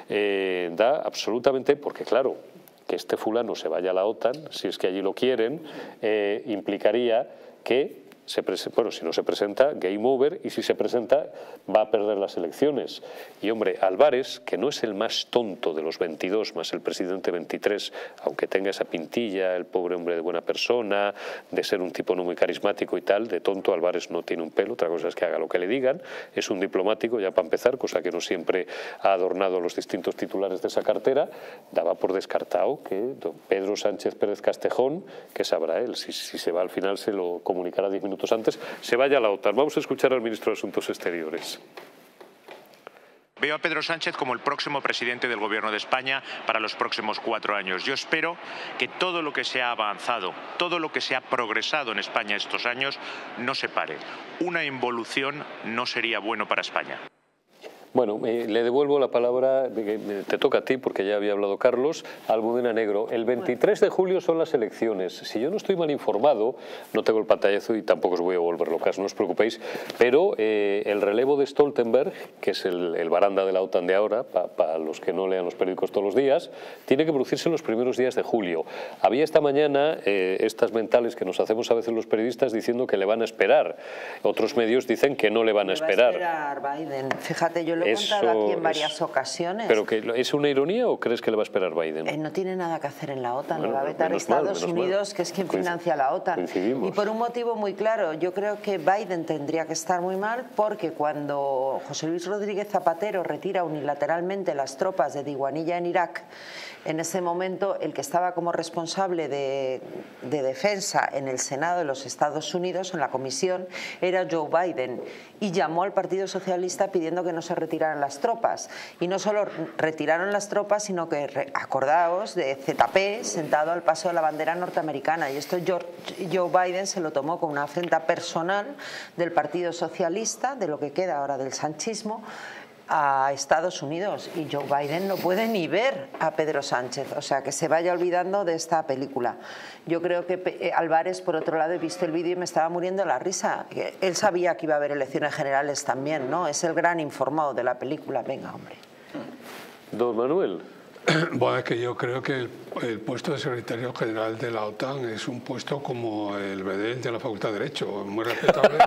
da absolutamente, porque claro, que este fulano se vaya a la OTAN, si es que allí lo quieren, implicaría que bueno, si no se presenta, game over, y si se presenta, va a perder las elecciones. Y hombre, Álvarez, que no es el más tonto de los 22, más el presidente 23, aunque tenga esa pintilla, el pobre hombre de buena persona, de ser un tipo no muy carismático y tal, de tonto Álvarez no tiene un pelo, otra cosa es que haga lo que le digan, es un diplomático ya para empezar, cosa que no siempre ha adornado los distintos titulares de esa cartera. Daba por descartado que don Pedro Sánchez Pérez Castejón, que sabrá él, si se va al final se lo comunicará 10 minutos antes, se vaya a la OTAN. Vamos a escuchar al ministro de Asuntos Exteriores. Veo a Pedro Sánchez como el próximo presidente del Gobierno de España para los próximos 4 años. Yo espero que todo lo que se ha avanzado, todo lo que se ha progresado en España estos años, no se pare. Una involución no sería bueno para España. Bueno, le devuelvo la palabra, te toca a ti porque ya había hablado Carlos, Almudena Negro. El 23 de julio son las elecciones. Si yo no estoy mal informado, no tengo el pantallazo y tampoco os voy a volver locas, no os preocupéis, pero el relevo de Stoltenberg, que es el baranda de la OTAN de ahora, para los que no lean los periódicos todos los días, tiene que producirse en los primeros días de julio. Había esta mañana estas mentales que nos hacemos a veces los periodistas diciendo que le van a esperar. Otros medios dicen que no le van a esperar. Biden. Fíjate, yo lo he contado aquí en varias ocasiones. ¿Pero que es una ironía o crees que le va a esperar Biden? No tiene nada que hacer en la OTAN, le va a vetar Estados Unidos, que es quien financia la OTAN. Y por un motivo muy claro, yo creo que Biden tendría que estar muy mal porque cuando José Luis Rodríguez Zapatero retira unilateralmente las tropas de Diwanilla en Irak, en ese momento el que estaba como responsable de defensa en el Senado de los Estados Unidos, en la comisión, era Joe Biden, y llamó al Partido Socialista pidiendo que no se retiraran las tropas. Y no solo retiraron las tropas, sino que, acordaos, de ZP sentado al paso de la bandera norteamericana. Y esto Joe Biden se lo tomó como una afrenta personal del Partido Socialista, de lo que queda ahora del sanchismo, a Estados Unidos, y Joe Biden no puede ni ver a Pedro Sánchez, o sea, que se vaya olvidando de esta película. Yo creo que Álvarez, por otro lado, he visto el vídeo y me estaba muriendo la risa. Él sabía que iba a haber elecciones generales también, ¿no? Es el gran informado de la película. Venga, hombre. Don Manuel. Bueno, es que yo creo que el puesto de secretario general de la OTAN es un puesto como el BDL de la Facultad de Derecho, muy respetable.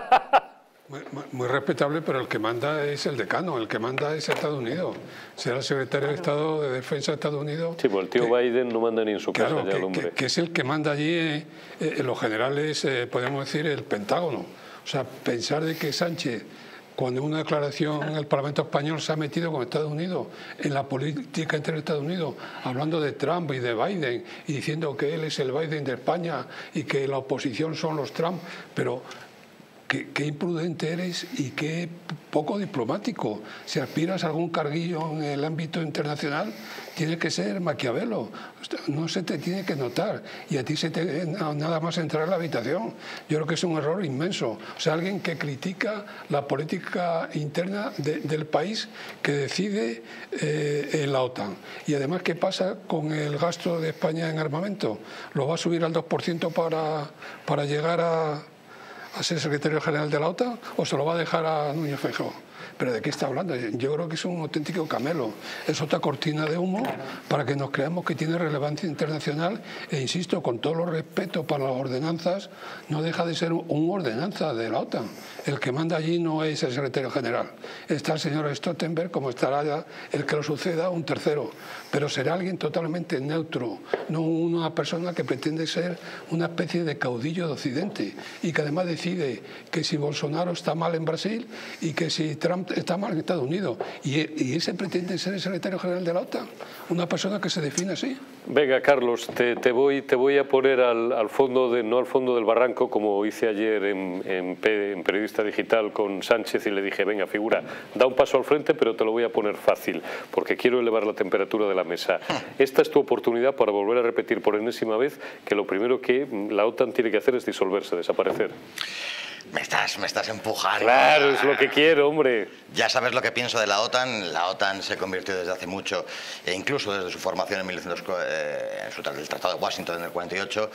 Muy respetable, pero el que manda es el decano, el que manda es Estados Unidos. Será el secretario de Estado de Defensa de Estados Unidos. Sí, pues el tío Biden no manda ni en su casa ya el hombre. Que es el que manda allí, los generales, podemos decir, el Pentágono. O sea, pensar de que Sánchez, cuando en una declaración en el Parlamento español se ha metido con Estados Unidos en la política entre Estados Unidos, hablando de Trump y de Biden y diciendo que él es el Biden de España y que la oposición son los Trump, pero qué imprudente eres y qué poco diplomático. Si aspiras a algún carguillo en el ámbito internacional, tiene que ser Maquiavelo, no se te tiene que notar y a ti se te nada más entrar en la habitación. Yo creo que es un error inmenso. O sea, alguien que critica la política interna del país que decide en la OTAN. Y además, ¿qué pasa con el gasto de España en armamento? ¿Lo va a subir al 2% para llegar a ser secretario general de la OTAN o se lo va a dejar a Núñez Feijóo? ¿Pero de qué está hablando? Yo creo que es un auténtico camelo. Es otra cortina de humo para que nos creamos que tiene relevancia internacional e, insisto, con todo el respeto para las ordenanzas, no deja de ser una ordenanza de la OTAN. El que manda allí no es el secretario general. Está el señor Stoltenberg, como estará ya el que lo suceda, un tercero. Pero será alguien totalmente neutro, no una persona que pretende ser una especie de caudillo de Occidente y que además decide que si Bolsonaro está mal en Brasil y que si Trump está mal en Estados Unidos. Y ese pretende ser el secretario general de la OTAN, una persona que se define así. Venga, Carlos, te voy a poner al fondo, no al fondo del barranco, como hice ayer en Periodista Digital con Sánchez, y le dije, venga, figura, da un paso al frente, pero te lo voy a poner fácil, porque quiero elevar la temperatura de la mesa. Esta es tu oportunidad para volver a repetir por enésima vez que lo primero que la OTAN tiene que hacer es disolverse, desaparecer. Me estás empujando. Claro, es lo que quiero, hombre. Ya sabes lo que pienso de la OTAN. La OTAN se convirtió desde hace mucho, e incluso desde su formación en el Tratado de Washington en el 48,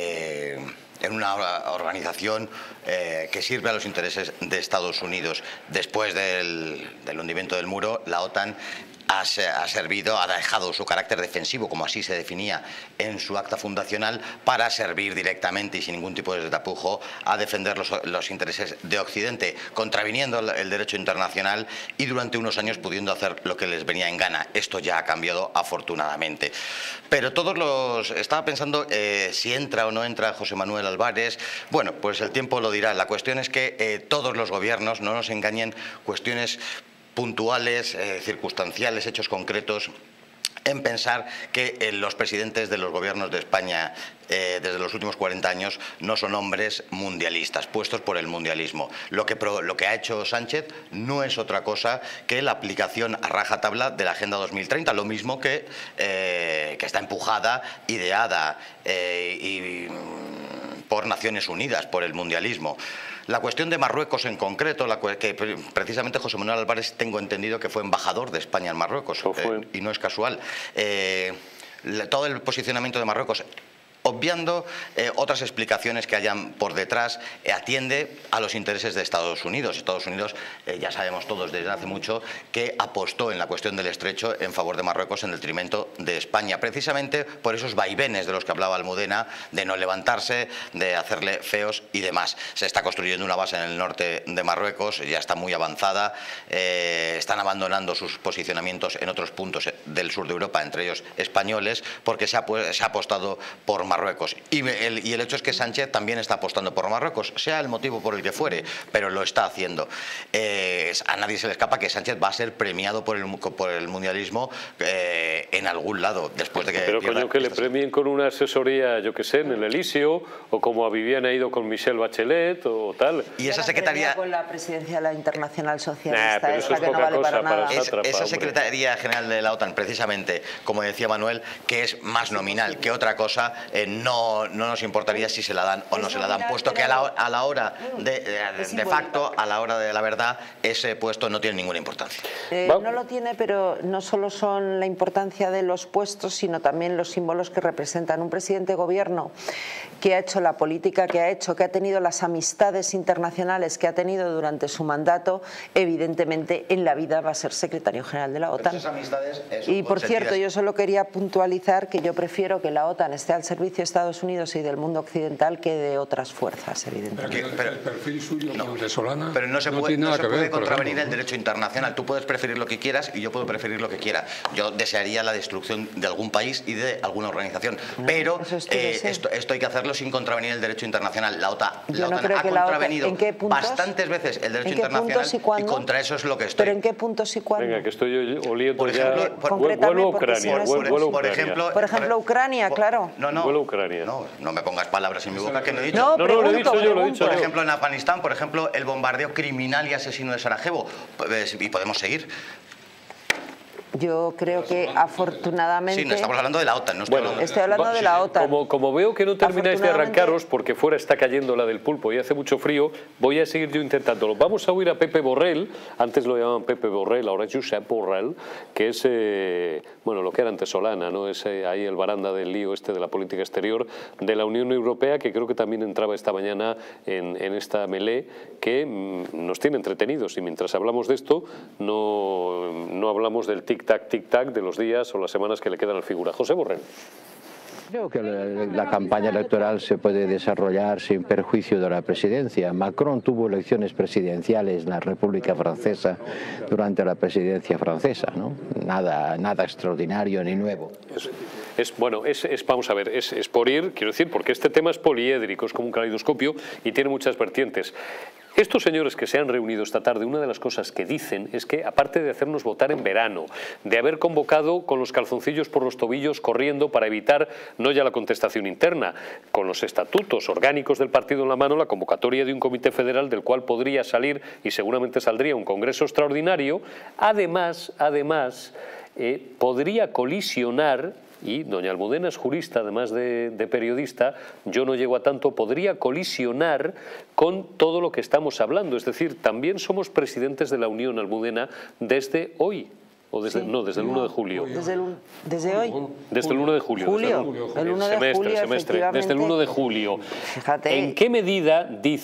en una organización que sirve a los intereses de Estados Unidos. Después del hundimiento del muro, la OTAN ha dejado su carácter defensivo, como así se definía en su acta fundacional, para servir directamente y sin ningún tipo de tapujo a defender los intereses de Occidente, contraviniendo el derecho internacional y durante unos años pudiendo hacer lo que les venía en gana. Esto ya ha cambiado afortunadamente. Pero estaba pensando si entra o no entra José Manuel Álvarez. Bueno, pues el tiempo lo dirá. La cuestión es que todos los gobiernos, no nos engañen, cuestiones puntuales, circunstanciales, hechos concretos, en pensar que los presidentes de los gobiernos de España desde los últimos 40 años no son hombres mundialistas, puestos por el mundialismo. Lo que ha hecho Sánchez no es otra cosa que la aplicación a rajatabla de la Agenda 2030, lo mismo que está empujada, ideada por Naciones Unidas, por el mundialismo. La cuestión de Marruecos en concreto, que precisamente José Manuel Álvarez tengo entendido que fue embajador de España en Marruecos, y no es casual. Todo el posicionamiento de Marruecos, obviando otras explicaciones que hayan por detrás, atiende a los intereses de Estados Unidos. Estados Unidos, ya sabemos todos desde hace mucho, que apostó en la cuestión del estrecho en favor de Marruecos en detrimento de España, precisamente por esos vaivenes de los que hablaba Almudena, de no levantarse, de hacerle feos y demás. Se está construyendo una base en el norte de Marruecos, ya está muy avanzada, están abandonando sus posicionamientos en otros puntos del sur de Europa, entre ellos españoles, porque se ha apostado por Marruecos. Y el hecho es que Sánchez también está apostando por Marruecos, sea el motivo por el que fuere, pero lo está haciendo. A nadie se le escapa que Sánchez va a ser premiado por el mundialismo en algún lado, después de que... Pero coño, que le premien con una asesoría, yo qué sé, en el Elíseo, o como a Viviana ha ido con Michelle Bachelet, o tal. Y esa secretaría... Con la presidencia de la Internacional Socialista, esa que no vale para nada. Esa Secretaría General de la OTAN, precisamente, como decía Manuel, que es más nominal que otra cosa, no nos importaría si se la dan o no se la dan, puesto que a la hora de facto, a la hora de la verdad, ese puesto no tiene ninguna importancia. No lo tiene, pero no solo son la importancia de los puestos, sino también los símbolos que representan. Un presidente de gobierno que ha hecho la política que ha hecho, que ha tenido las amistades internacionales que ha tenido durante su mandato, evidentemente en la vida va a ser secretario general de la OTAN. Y por cierto, yo solo quería puntualizar que yo prefiero que la OTAN esté al servicio de Estados Unidos y del mundo occidental que de otras fuerzas, evidentemente. Pero el perfil suyo como el de Solana pero no se puede contravenir el derecho internacional. Tú puedes preferir lo que quieras y yo puedo preferir lo que quiera. Yo desearía la destrucción de algún país y de alguna organización, pero esto hay que hacerlo sin contravenir el derecho internacional. La OTAN ha contravenido bastantes veces el derecho internacional y contra eso es lo que estoy. ¿Pero en qué puntos y cuándo? Venga, que estoy oliendo ya. Vuelvo a Ucrania. Por ejemplo, Ucrania, claro. Vuelvo a Ucrania. No me pongas palabras en mi boca que no he dicho. No, lo he dicho yo, Por ejemplo, en Afganistán, por ejemplo, el bombardeo criminal y asesino de Sarajevo. Y podemos seguir. Yo creo que afortunadamente... Sí, no estamos hablando de la OTAN. Estoy hablando de la OTAN. Como veo que no termináis de arrancaros porque fuera está cayendo la del pulpo y hace mucho frío, voy a seguir yo intentándolo. Vamos a oír a Pepe Borrell, antes lo llamaban Pepe Borrell, ahora es Josep Borrell, que es, lo que era antes Solana, ¿no? Es ahí el baranda del lío de la política exterior de la Unión Europea, que creo que también entraba esta mañana en esta melé, que nos tiene entretenidos. Y mientras hablamos de esto, no hablamos del tic-tac de los días o las semanas que le quedan al figura. José Borrell. Creo que la campaña electoral se puede desarrollar sin perjuicio de la presidencia. Macron tuvo elecciones presidenciales en la República Francesa durante la presidencia francesa, ¿no? Nada extraordinario ni nuevo. Vamos a ver, es por ir, quiero decir, porque este tema es poliédrico, es como un caleidoscopio y tiene muchas vertientes. Estos señores que se han reunido esta tarde, una de las cosas que dicen es que, aparte de hacernos votar en verano, de haber convocado con los calzoncillos por los tobillos corriendo para evitar no ya la contestación interna, con los estatutos orgánicos del partido en la mano, la convocatoria de un comité federal del cual podría salir y seguramente saldría un congreso extraordinario, además podría colisionar. Y doña Almudena es jurista, además de periodista, yo no llego a tanto, podría colisionar con todo lo que estamos hablando. Es decir, también somos presidentes de la Unión, Almudena, desde hoy. Desde el 1 de julio. ¿Desde hoy? Desde el 1 de julio. El 1 de julio, semestre. Desde el 1 de julio. Fíjate. ¿En qué medida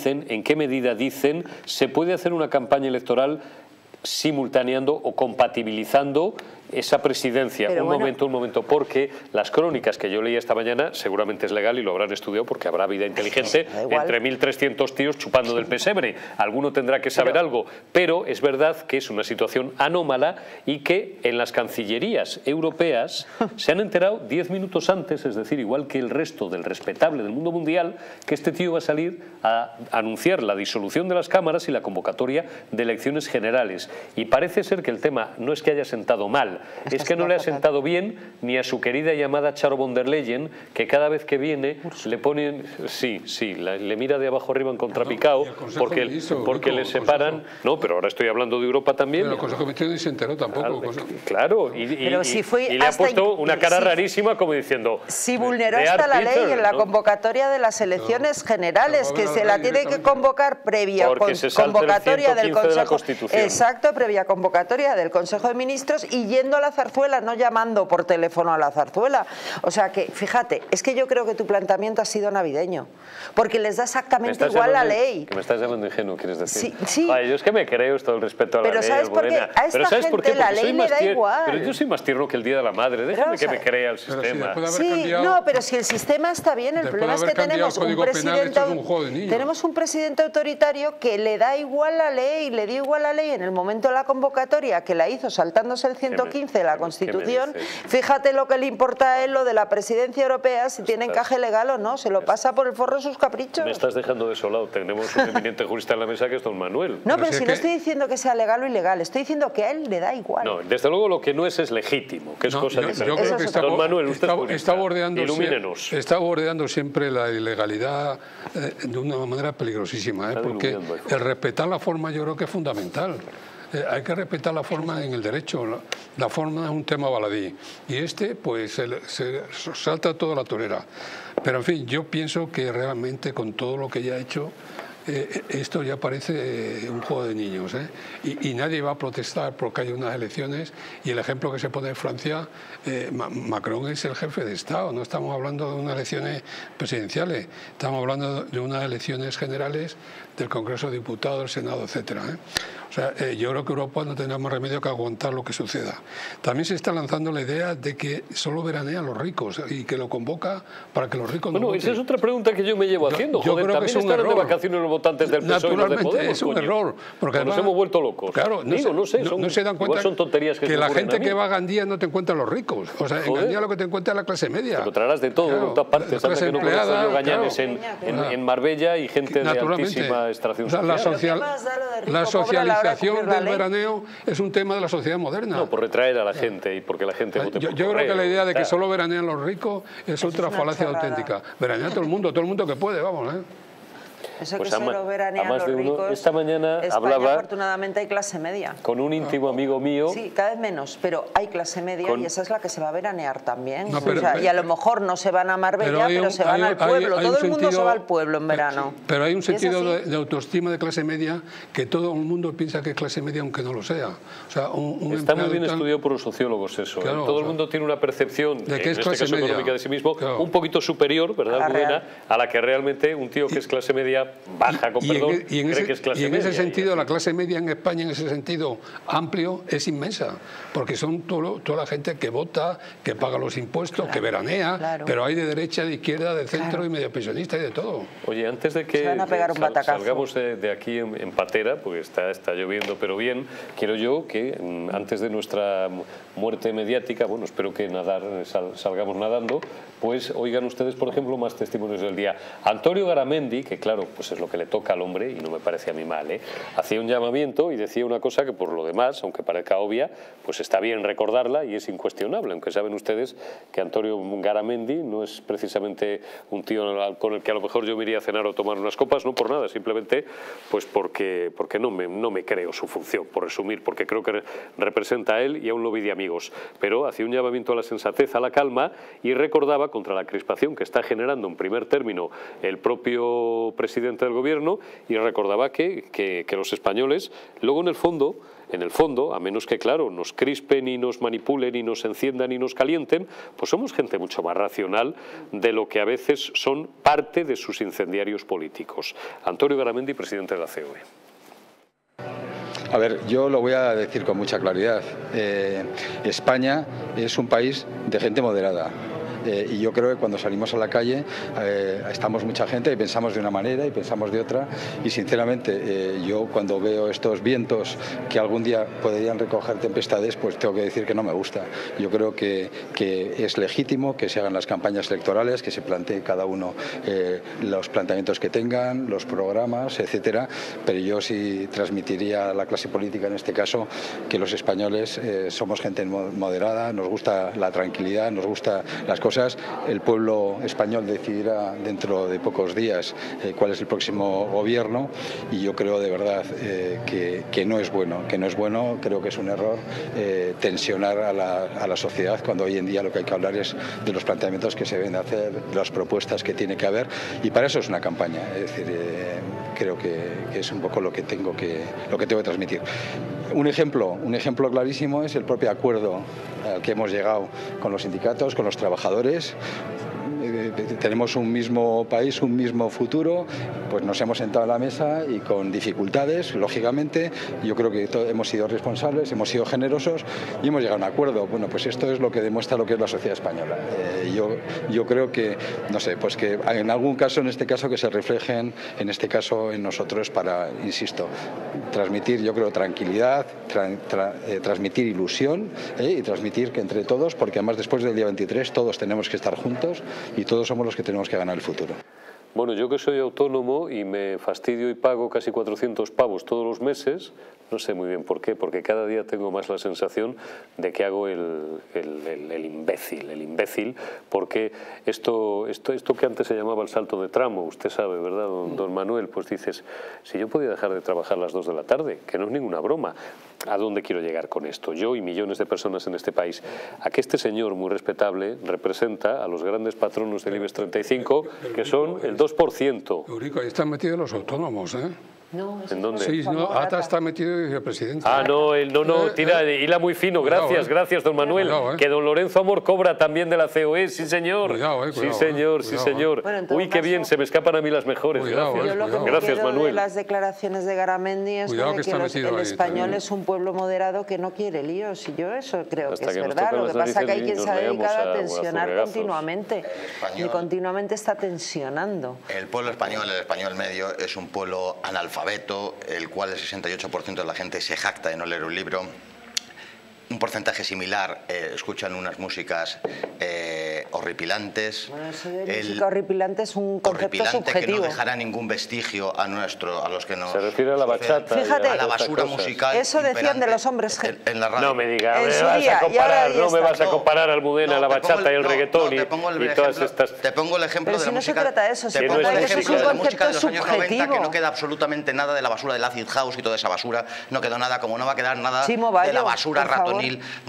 dicen se puede hacer una campaña electoral simultaneando o compatibilizando esa presidencia? Un momento, porque las crónicas que yo leí esta mañana seguramente es legal y lo habrán estudiado porque habrá vida inteligente entre 1.300 tíos chupando del pesebre. Alguno tendrá que saber algo, pero es verdad que es una situación anómala y que en las cancillerías europeas se han enterado 10 minutos antes, es decir, igual que el resto del respetable del mundo mundial, que este tío va a salir a anunciar la disolución de las cámaras y la convocatoria de elecciones generales. Y parece ser que el tema no es que haya sentado mal, es que no le ha sentado bien ni a su querida llamada Charo von der Leyen, que cada vez que viene le ponen, le mira de abajo arriba en contrapicado, porque le separan. No, pero ahora estoy hablando de Europa también. Pero el Consejo de Ministros ni se enteró tampoco. Claro, y le ha puesto una cara rarísima como diciendo... Si vulneró hasta la ley en la convocatoria de las elecciones generales, que se la tiene que convocar previa convocatoria del Consejo. Exacto, previa convocatoria del Consejo de Ministros y yendo a la zarzuela, no llamando por teléfono a la zarzuela. O sea que, fíjate, es que yo creo que tu planteamiento ha sido navideño, porque les da exactamente igual la ley. Que me estás llamando ingenuo, ¿quieres decir? Sí. Ay, yo es que me creo todo el respeto a la ley. Pero ¿sabes por qué? A esta gente la ley le da igual. Pero yo soy más tierno que el día de la madre. Déjame que me crea el sistema. Pero si el sistema está bien, el problema es que tenemos un presidente autoritario que le da igual la ley, le dio igual la ley en el momento de la convocatoria, que la hizo saltándose el 115 de la Constitución. Fíjate lo que le importa a él lo de la presidencia europea, si tiene encaje legal o no, se lo pasa por el forro de sus caprichos. Me estás dejando desolado, tenemos un eminente jurista en la mesa que es don Manuel. No, pero si no estoy diciendo que sea legal o ilegal, estoy diciendo que a él le da igual. No, desde luego lo que no es legítimo, que es cosa diferente. Yo creo que don Manuel, usted está bordeando siempre la ilegalidad de una manera peligrosísima, porque el respetar la forma yo creo que es fundamental. hay que respetar la forma en el derecho. La forma es un tema baladí. Y pues se salta toda la torera. Pero en fin, yo pienso que realmente con todo lo que ya ha hecho, esto ya parece un juego de niños, ¿eh? Y nadie va a protestar porque hay unas elecciones, y el ejemplo que se pone en Francia, Macron es el jefe de Estado, no estamos hablando de unas elecciones presidenciales, estamos hablando de unas elecciones generales del Congreso de Diputados, del Senado, etcétera, ¿eh? O sea, yo creo que Europa no tendrá más remedio que aguantar lo que suceda. También se está lanzando la idea de que solo veranean los ricos y que lo convoca para que los ricos no voten. Esa es otra pregunta que yo me llevo haciendo. Yo creo que es un error. De vacaciones los votantes del PSOE y los de Podemos, es un error. Porque además, nos hemos vuelto locos. Claro, no se dan cuenta son tonterías que la gente que va a Gandía no te encuentra los ricos. O sea, en Gandía lo que te encuentra es la clase media. Te encontrarás de todo, en todas partes. La clase empleada, Gañanes en Marbella y gente de altísima extracción social. La socialización del veraneo es un tema de la sociedad moderna. No, por retraer a la gente y porque la gente vote por Yo creo que la idea de que solo veranean los ricos es otra falacia auténtica. Veranea todo el mundo que puede, vamos, ¿eh? Eso que solo veranean los ricos. Esta mañana España, hablaba, afortunadamente, hay clase media. Con un íntimo amigo mío. Sí, cada vez menos, pero hay clase media y esa es la que se va a veranear también. No, y a lo mejor no se van a Marbella, pero se van al pueblo. Todo el mundo se va al pueblo en verano. Pero hay un sentido de autoestima de clase media que todo el mundo piensa que es clase media aunque no lo sea. O sea, está muy bien estudiado por los sociólogos eso. Claro, todo el mundo tiene una percepción, de que en es este caso económica de sí mismo, un poquito superior, ¿verdad, Almudena? A la que realmente un tío que es clase media baja, y en ese sentido, la clase media en España, en ese sentido amplio, es inmensa, porque son toda la gente que vota, que paga los impuestos, que veranea, pero hay de derecha, de izquierda, de centro y medio pensionista y de todo. Oye, antes de que salgamos de aquí en patera, porque está lloviendo pero bien, quiero yo que antes de nuestra muerte mediática, bueno, espero que salgamos nadando, pues oigan ustedes, por ejemplo, más testimonios del día. Antonio Garamendi, que claro, pues es lo que le toca al hombre, y no me parece a mí mal, hacía un llamamiento y decía una cosa que por lo demás, aunque parezca obvia, pues está bien recordarla y es incuestionable, aunque saben ustedes que Antonio Garamendi no es precisamente un tío con el que a lo mejor yo me iría a cenar o tomar unas copas, no por nada, simplemente pues porque no me creo su función, por resumir, porque creo que representa a él y a un lobby de amigos, pero hacía un llamamiento a la sensatez, a la calma, y recordaba contra la crispación que está generando en primer término el propio presidente del gobierno, y recordaba que los españoles, luego en el fondo, a menos que, claro, nos crispen y nos manipulen y nos enciendan y nos calienten, pues somos gente mucho más racional de lo que a veces son parte de sus incendiarios políticos. Antonio Garamendi, presidente de la COE. A ver, yo lo voy a decir con mucha claridad. España es un país de gente moderada. Y yo creo que cuando salimos a la calle estamos mucha gente y pensamos de una manera y pensamos de otra, y sinceramente yo cuando veo estos vientos que algún día podrían recoger tempestades, pues tengo que decir que no me gusta. Yo creo que es legítimo que se hagan las campañas electorales, que se plantee cada uno los planteamientos que tengan, los programas, etcétera, pero yo sí transmitiría a la clase política en este caso que los españoles somos gente moderada, nos gusta la tranquilidad, nos gusta las cosas. El pueblo español decidirá dentro de pocos días cuál es el próximo gobierno, y yo creo de verdad que no es bueno, creo que es un error tensionar a la sociedad cuando hoy en día lo que hay que hablar es de los planteamientos que se deben hacer, de las propuestas que tiene que haber, y para eso es una campaña, es decir, creo que es un poco lo que tengo que transmitir. Un ejemplo clarísimo es el propio acuerdo al que hemos llegado con los sindicatos, con los trabajadores. Tenemos un mismo país, un mismo futuro, pues nos hemos sentado a la mesa y con dificultades, lógicamente. Yo creo que hemos sido responsables, hemos sido generosos y hemos llegado a un acuerdo. Bueno, pues esto es lo que demuestra lo que es la sociedad española. Yo creo que, no sé, pues que en algún caso, en este caso, que se reflejen, en este caso, en nosotros para, insisto, transmitir, yo creo, tranquilidad, transmitir ilusión y transmitir que entre todos, porque además después del día 23 todos tenemos que estar juntos y todos somos los que tenemos que ganar el futuro. Bueno, yo que soy autónomo y me fastidio y pago casi 400 pavos todos los meses, no sé muy bien por qué, porque cada día tengo más la sensación de que hago el imbécil, porque esto que antes se llamaba el salto de tramo, usted sabe, ¿verdad, don Manuel? Pues dices, si yo podía dejar de trabajar a las 2 de la tarde, que no es ninguna broma, ¿a dónde quiero llegar con esto? Yo y millones de personas en este país. A que este señor muy respetable representa a los grandes patronos del IBEX 35, que son el 2%. Eurico, ahí están metidos los autónomos, ¿eh? No, ¿en dónde? Sí, no, Ata está metido de vicepresidente. Ah, no, tira, hila muy fino, gracias, gracias, don Manuel. Cuidado, que don Lorenzo Amor cobra también de la COE, sí señor. Cuidado, sí señor, sí señor. Bueno, uy, qué bien, se me escapan a mí las mejores, gracias. Yo lo que Gracias, Manuel. de las declaraciones de Garamendi es que el español es un pueblo moderado que no quiere líos, y yo eso creo que es verdad. Lo que pasa es que hay quien se ha dedicado a tensionar continuamente, y continuamente está tensionando. El pueblo español, el español medio, es un pueblo analfabeto, el cual el 68% de la gente se jacta de no leer un libro. Un porcentaje similar escuchan unas músicas horripilantes. Bueno, eso de música horripilante es un concepto subjetivo. Que no dejará ningún vestigio a los que nos... Se refiere a la bachata. Fíjate, a la basura musical. Eso decían de los hombres. En la radio. No me digas, no me vas a comparar Almudena, la bachata y el reggaetón y todas estas... Te pongo el ejemplo de la música... Pero si no se trata de eso, te pongo el ejemplo de la música de los años 90, que no queda absolutamente nada de la basura del acid house y toda esa basura. No quedó nada, como no va a quedar nada de la basura ratonil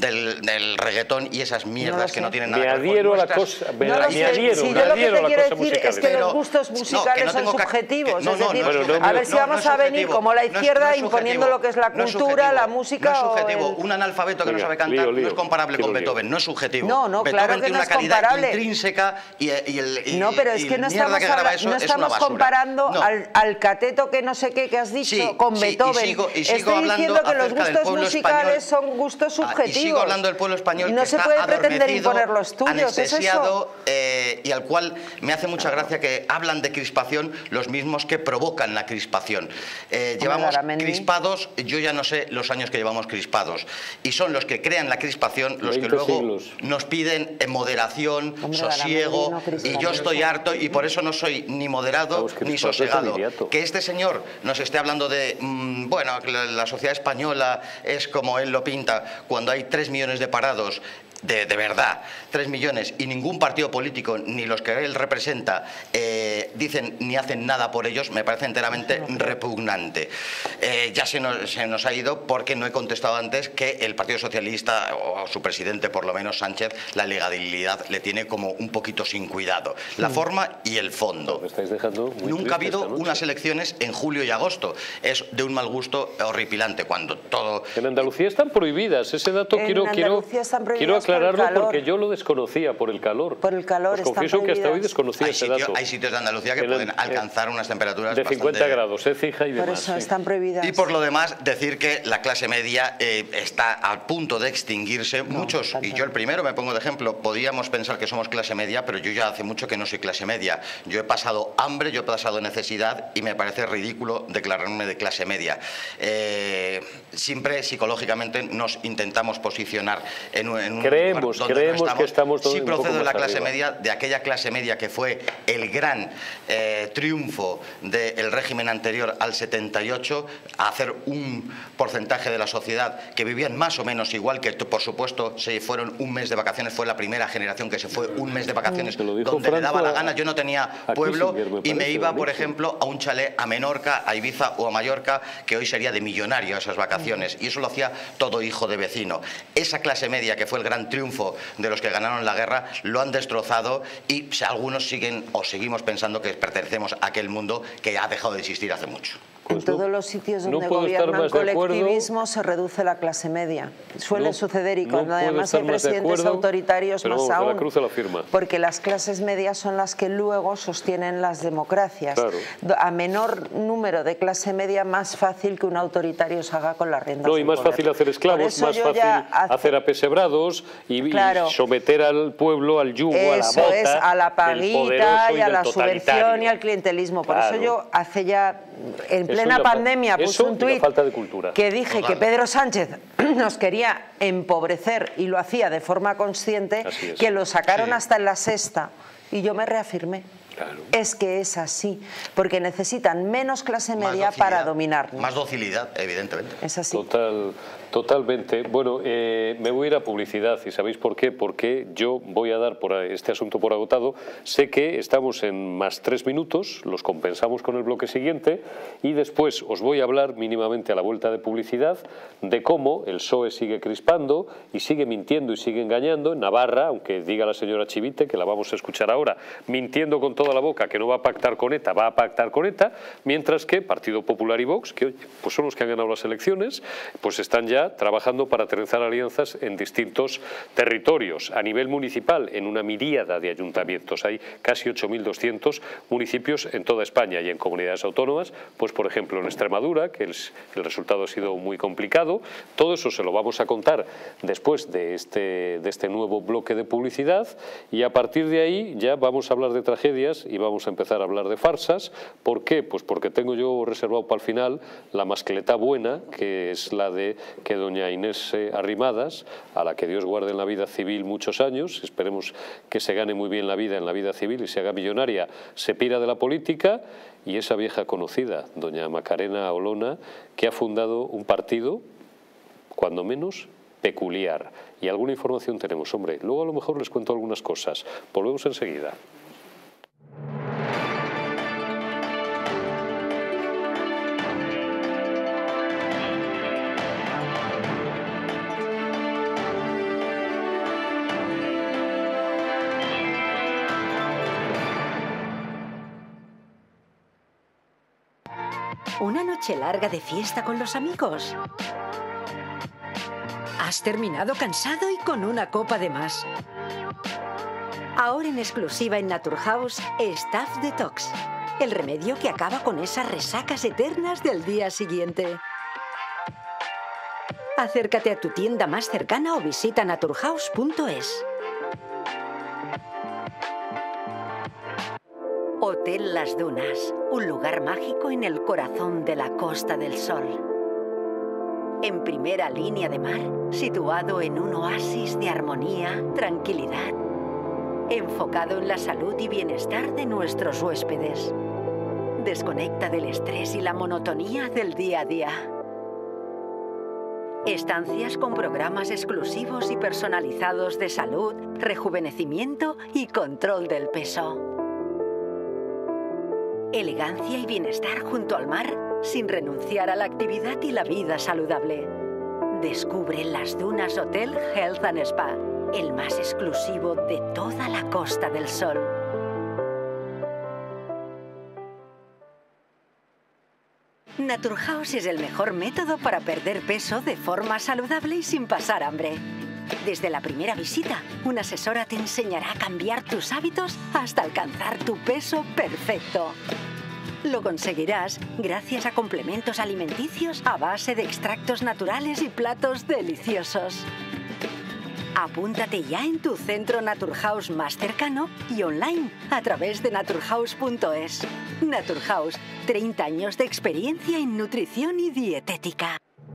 del reggaetón y esas mierdas que no tienen nada que ver. Me adhiero a la cosa. Me adhiero a la cosa musical. Es que los gustos musicales son subjetivos. Es decir, a ver si vamos a venir como la izquierda imponiendo lo que es la cultura, la música. No es subjetivo. Un analfabeto que no sabe cantar no es comparable con Beethoven. No es subjetivo. No, claro que no es comparable. Intrínseca no, pero es que no estamos comparando al cateto que no sé qué que has dicho con Beethoven. Estoy diciendo que los gustos musicales son gustos subjetivos. Y sigo hablando del pueblo español, no que se está puede pretender imponer los tuyos, anestesiado, y al cual me hace mucha gracia que hablan de crispación los mismos que provocan la crispación. Llevamos crispados, yo ya no sé los años que llevamos crispados, y son los que crean la crispación los que luego nos piden moderación, sosiego, y yo estoy harto, y por eso no soy ni moderado ni sosegado. Que este señor nos esté hablando de, bueno, la sociedad española es como él lo pinta, cuando hay 3 millones de parados, de verdad, 3 millones, y ningún partido político, ni los que él representa, dicen ni hacen nada por ellos, me parece enteramente repugnante. Ya se nos ha ido porque no he contestado antes que el Partido Socialista, o su presidente por lo menos, Sánchez, la legalidad le tiene como un poquito sin cuidado. La forma y el fondo. Nunca ha habido unas elecciones en julio y agosto. Es de un mal gusto horripilante cuando todo... En Andalucía están prohibidas, ese dato quiero aclararlo porque yo lo desconocía por el calor. Por el calor. Os confieso que hasta hoy desconocía ese dato. Hay sitios de Andalucía que pueden alcanzar unas temperaturas de 50 grados, fija y demás. Por eso están prohibidas. Y por lo demás, decir que la clase media está a punto de extinguirse. Muchos, y yo el primero me pongo de ejemplo, podíamos pensar que somos clase media, pero yo ya hace mucho que no soy clase media. Yo he pasado hambre, yo he pasado necesidad y me parece ridículo declararme de clase media. Siempre psicológicamente nos intentamos posicionar en un creemos que estamos todos sí procedo de la clase arriba. media, de aquella clase media que fue el gran triunfo del régimen anterior al 78, a hacer un porcentaje de la sociedad que vivían más o menos igual, que por supuesto se fueron un mes de vacaciones, fue la primera generación que se fue un mes de vacaciones donde le daba la gana. Yo no tenía pueblo y me iba, por ejemplo, a un chalet a Menorca, a Ibiza o a Mallorca, que hoy sería de millonario esas vacaciones, y eso lo hacía todo hijo de vecino. Esa clase media que fue el gran triunfo de los que ganaron la guerra, lo han destrozado, y algunos siguen o seguimos pensando que pertenecemos a aquel mundo que ha dejado de existir hace mucho. En todos los sitios donde gobiernan colectivismo se reduce la clase media. Suele suceder, y cuando además hay presidentes autoritarios más aún, porque las clases medias son las que luego sostienen las democracias. A menor número de clase media, más fácil que un autoritario se haga con las riendas. No, y más fácil hacer esclavos, más fácil hacer apesebrados y someter al pueblo al yugo, a la bota, es, a la paguita y a la subvención y al clientelismo. Por eso yo hace ya... En plena pandemia puse un tuit que dije que Pedro Sánchez nos quería empobrecer, y lo hacía de forma consciente, que lo sacaron hasta en La Sexta, y yo me reafirmé. Claro. Es que es así, porque necesitan menos clase media para dominarnos. Más docilidad, evidentemente. Es así. Totalmente. Bueno, me voy a ir a publicidad y ¿sabéis por qué? Porque yo voy a dar por este asunto por agotado. Sé que estamos en más 3 minutos, los compensamos con el bloque siguiente y después os voy a hablar mínimamente a la vuelta de publicidad de cómo el PSOE sigue crispando y sigue mintiendo y sigue engañando. En Navarra, aunque diga la señora Chivite, que la vamos a escuchar ahora, mintiendo con toda la boca que no va a pactar con ETA, va a pactar con ETA, mientras que Partido Popular y Vox, que pues son los que han ganado las elecciones, pues están ya trabajando para trenzar alianzas en distintos territorios. A nivel municipal, en una miríada de ayuntamientos, hay casi 8.200 municipios en toda España y en comunidades autónomas, pues por ejemplo en Extremadura, que el resultado ha sido muy complicado. Todo eso se lo vamos a contar después de este nuevo bloque de publicidad y a partir de ahí ya vamos a hablar de tragedias y vamos a empezar a hablar de farsas. ¿Por qué? Pues porque tengo yo reservado para el final la mascleta buena, que es la de que doña Inés Arrimadas, a la que Dios guarde en la vida civil muchos años, esperemos que se gane muy bien la vida en la vida civil y se haga millonaria, se pira de la política, y esa vieja conocida, doña Macarena Olona, que ha fundado un partido, cuando menos, peculiar. Y alguna información tenemos, hombre. Luego a lo mejor les cuento algunas cosas. Volvemos enseguida. ¿Una noche larga de fiesta con los amigos? ¿Has terminado cansado y con una copa de más? Ahora en exclusiva en Naturhaus, Staph Detox, el remedio que acaba con esas resacas eternas del día siguiente. Acércate a tu tienda más cercana o visita naturhaus.es. Hotel Las Dunas, un lugar mágico en el corazón de la Costa del Sol. En primera línea de mar, situado en un oasis de armonía, tranquilidad, enfocado en la salud y bienestar de nuestros huéspedes. Desconecta del estrés y la monotonía del día a día. Estancias con programas exclusivos y personalizados de salud, rejuvenecimiento y control del peso. Elegancia y bienestar junto al mar, sin renunciar a la actividad y la vida saludable. Descubre Las Dunas Hotel Health and Spa, el más exclusivo de toda la Costa del Sol. Naturhaus es el mejor método para perder peso de forma saludable y sin pasar hambre. Desde la primera visita, una asesora te enseñará a cambiar tus hábitos hasta alcanzar tu peso perfecto. Lo conseguirás gracias a complementos alimenticios a base de extractos naturales y platos deliciosos. Apúntate ya en tu centro Naturhaus más cercano y online a través de naturhaus.es. Naturhaus, 30 años de experiencia en nutrición y dietética.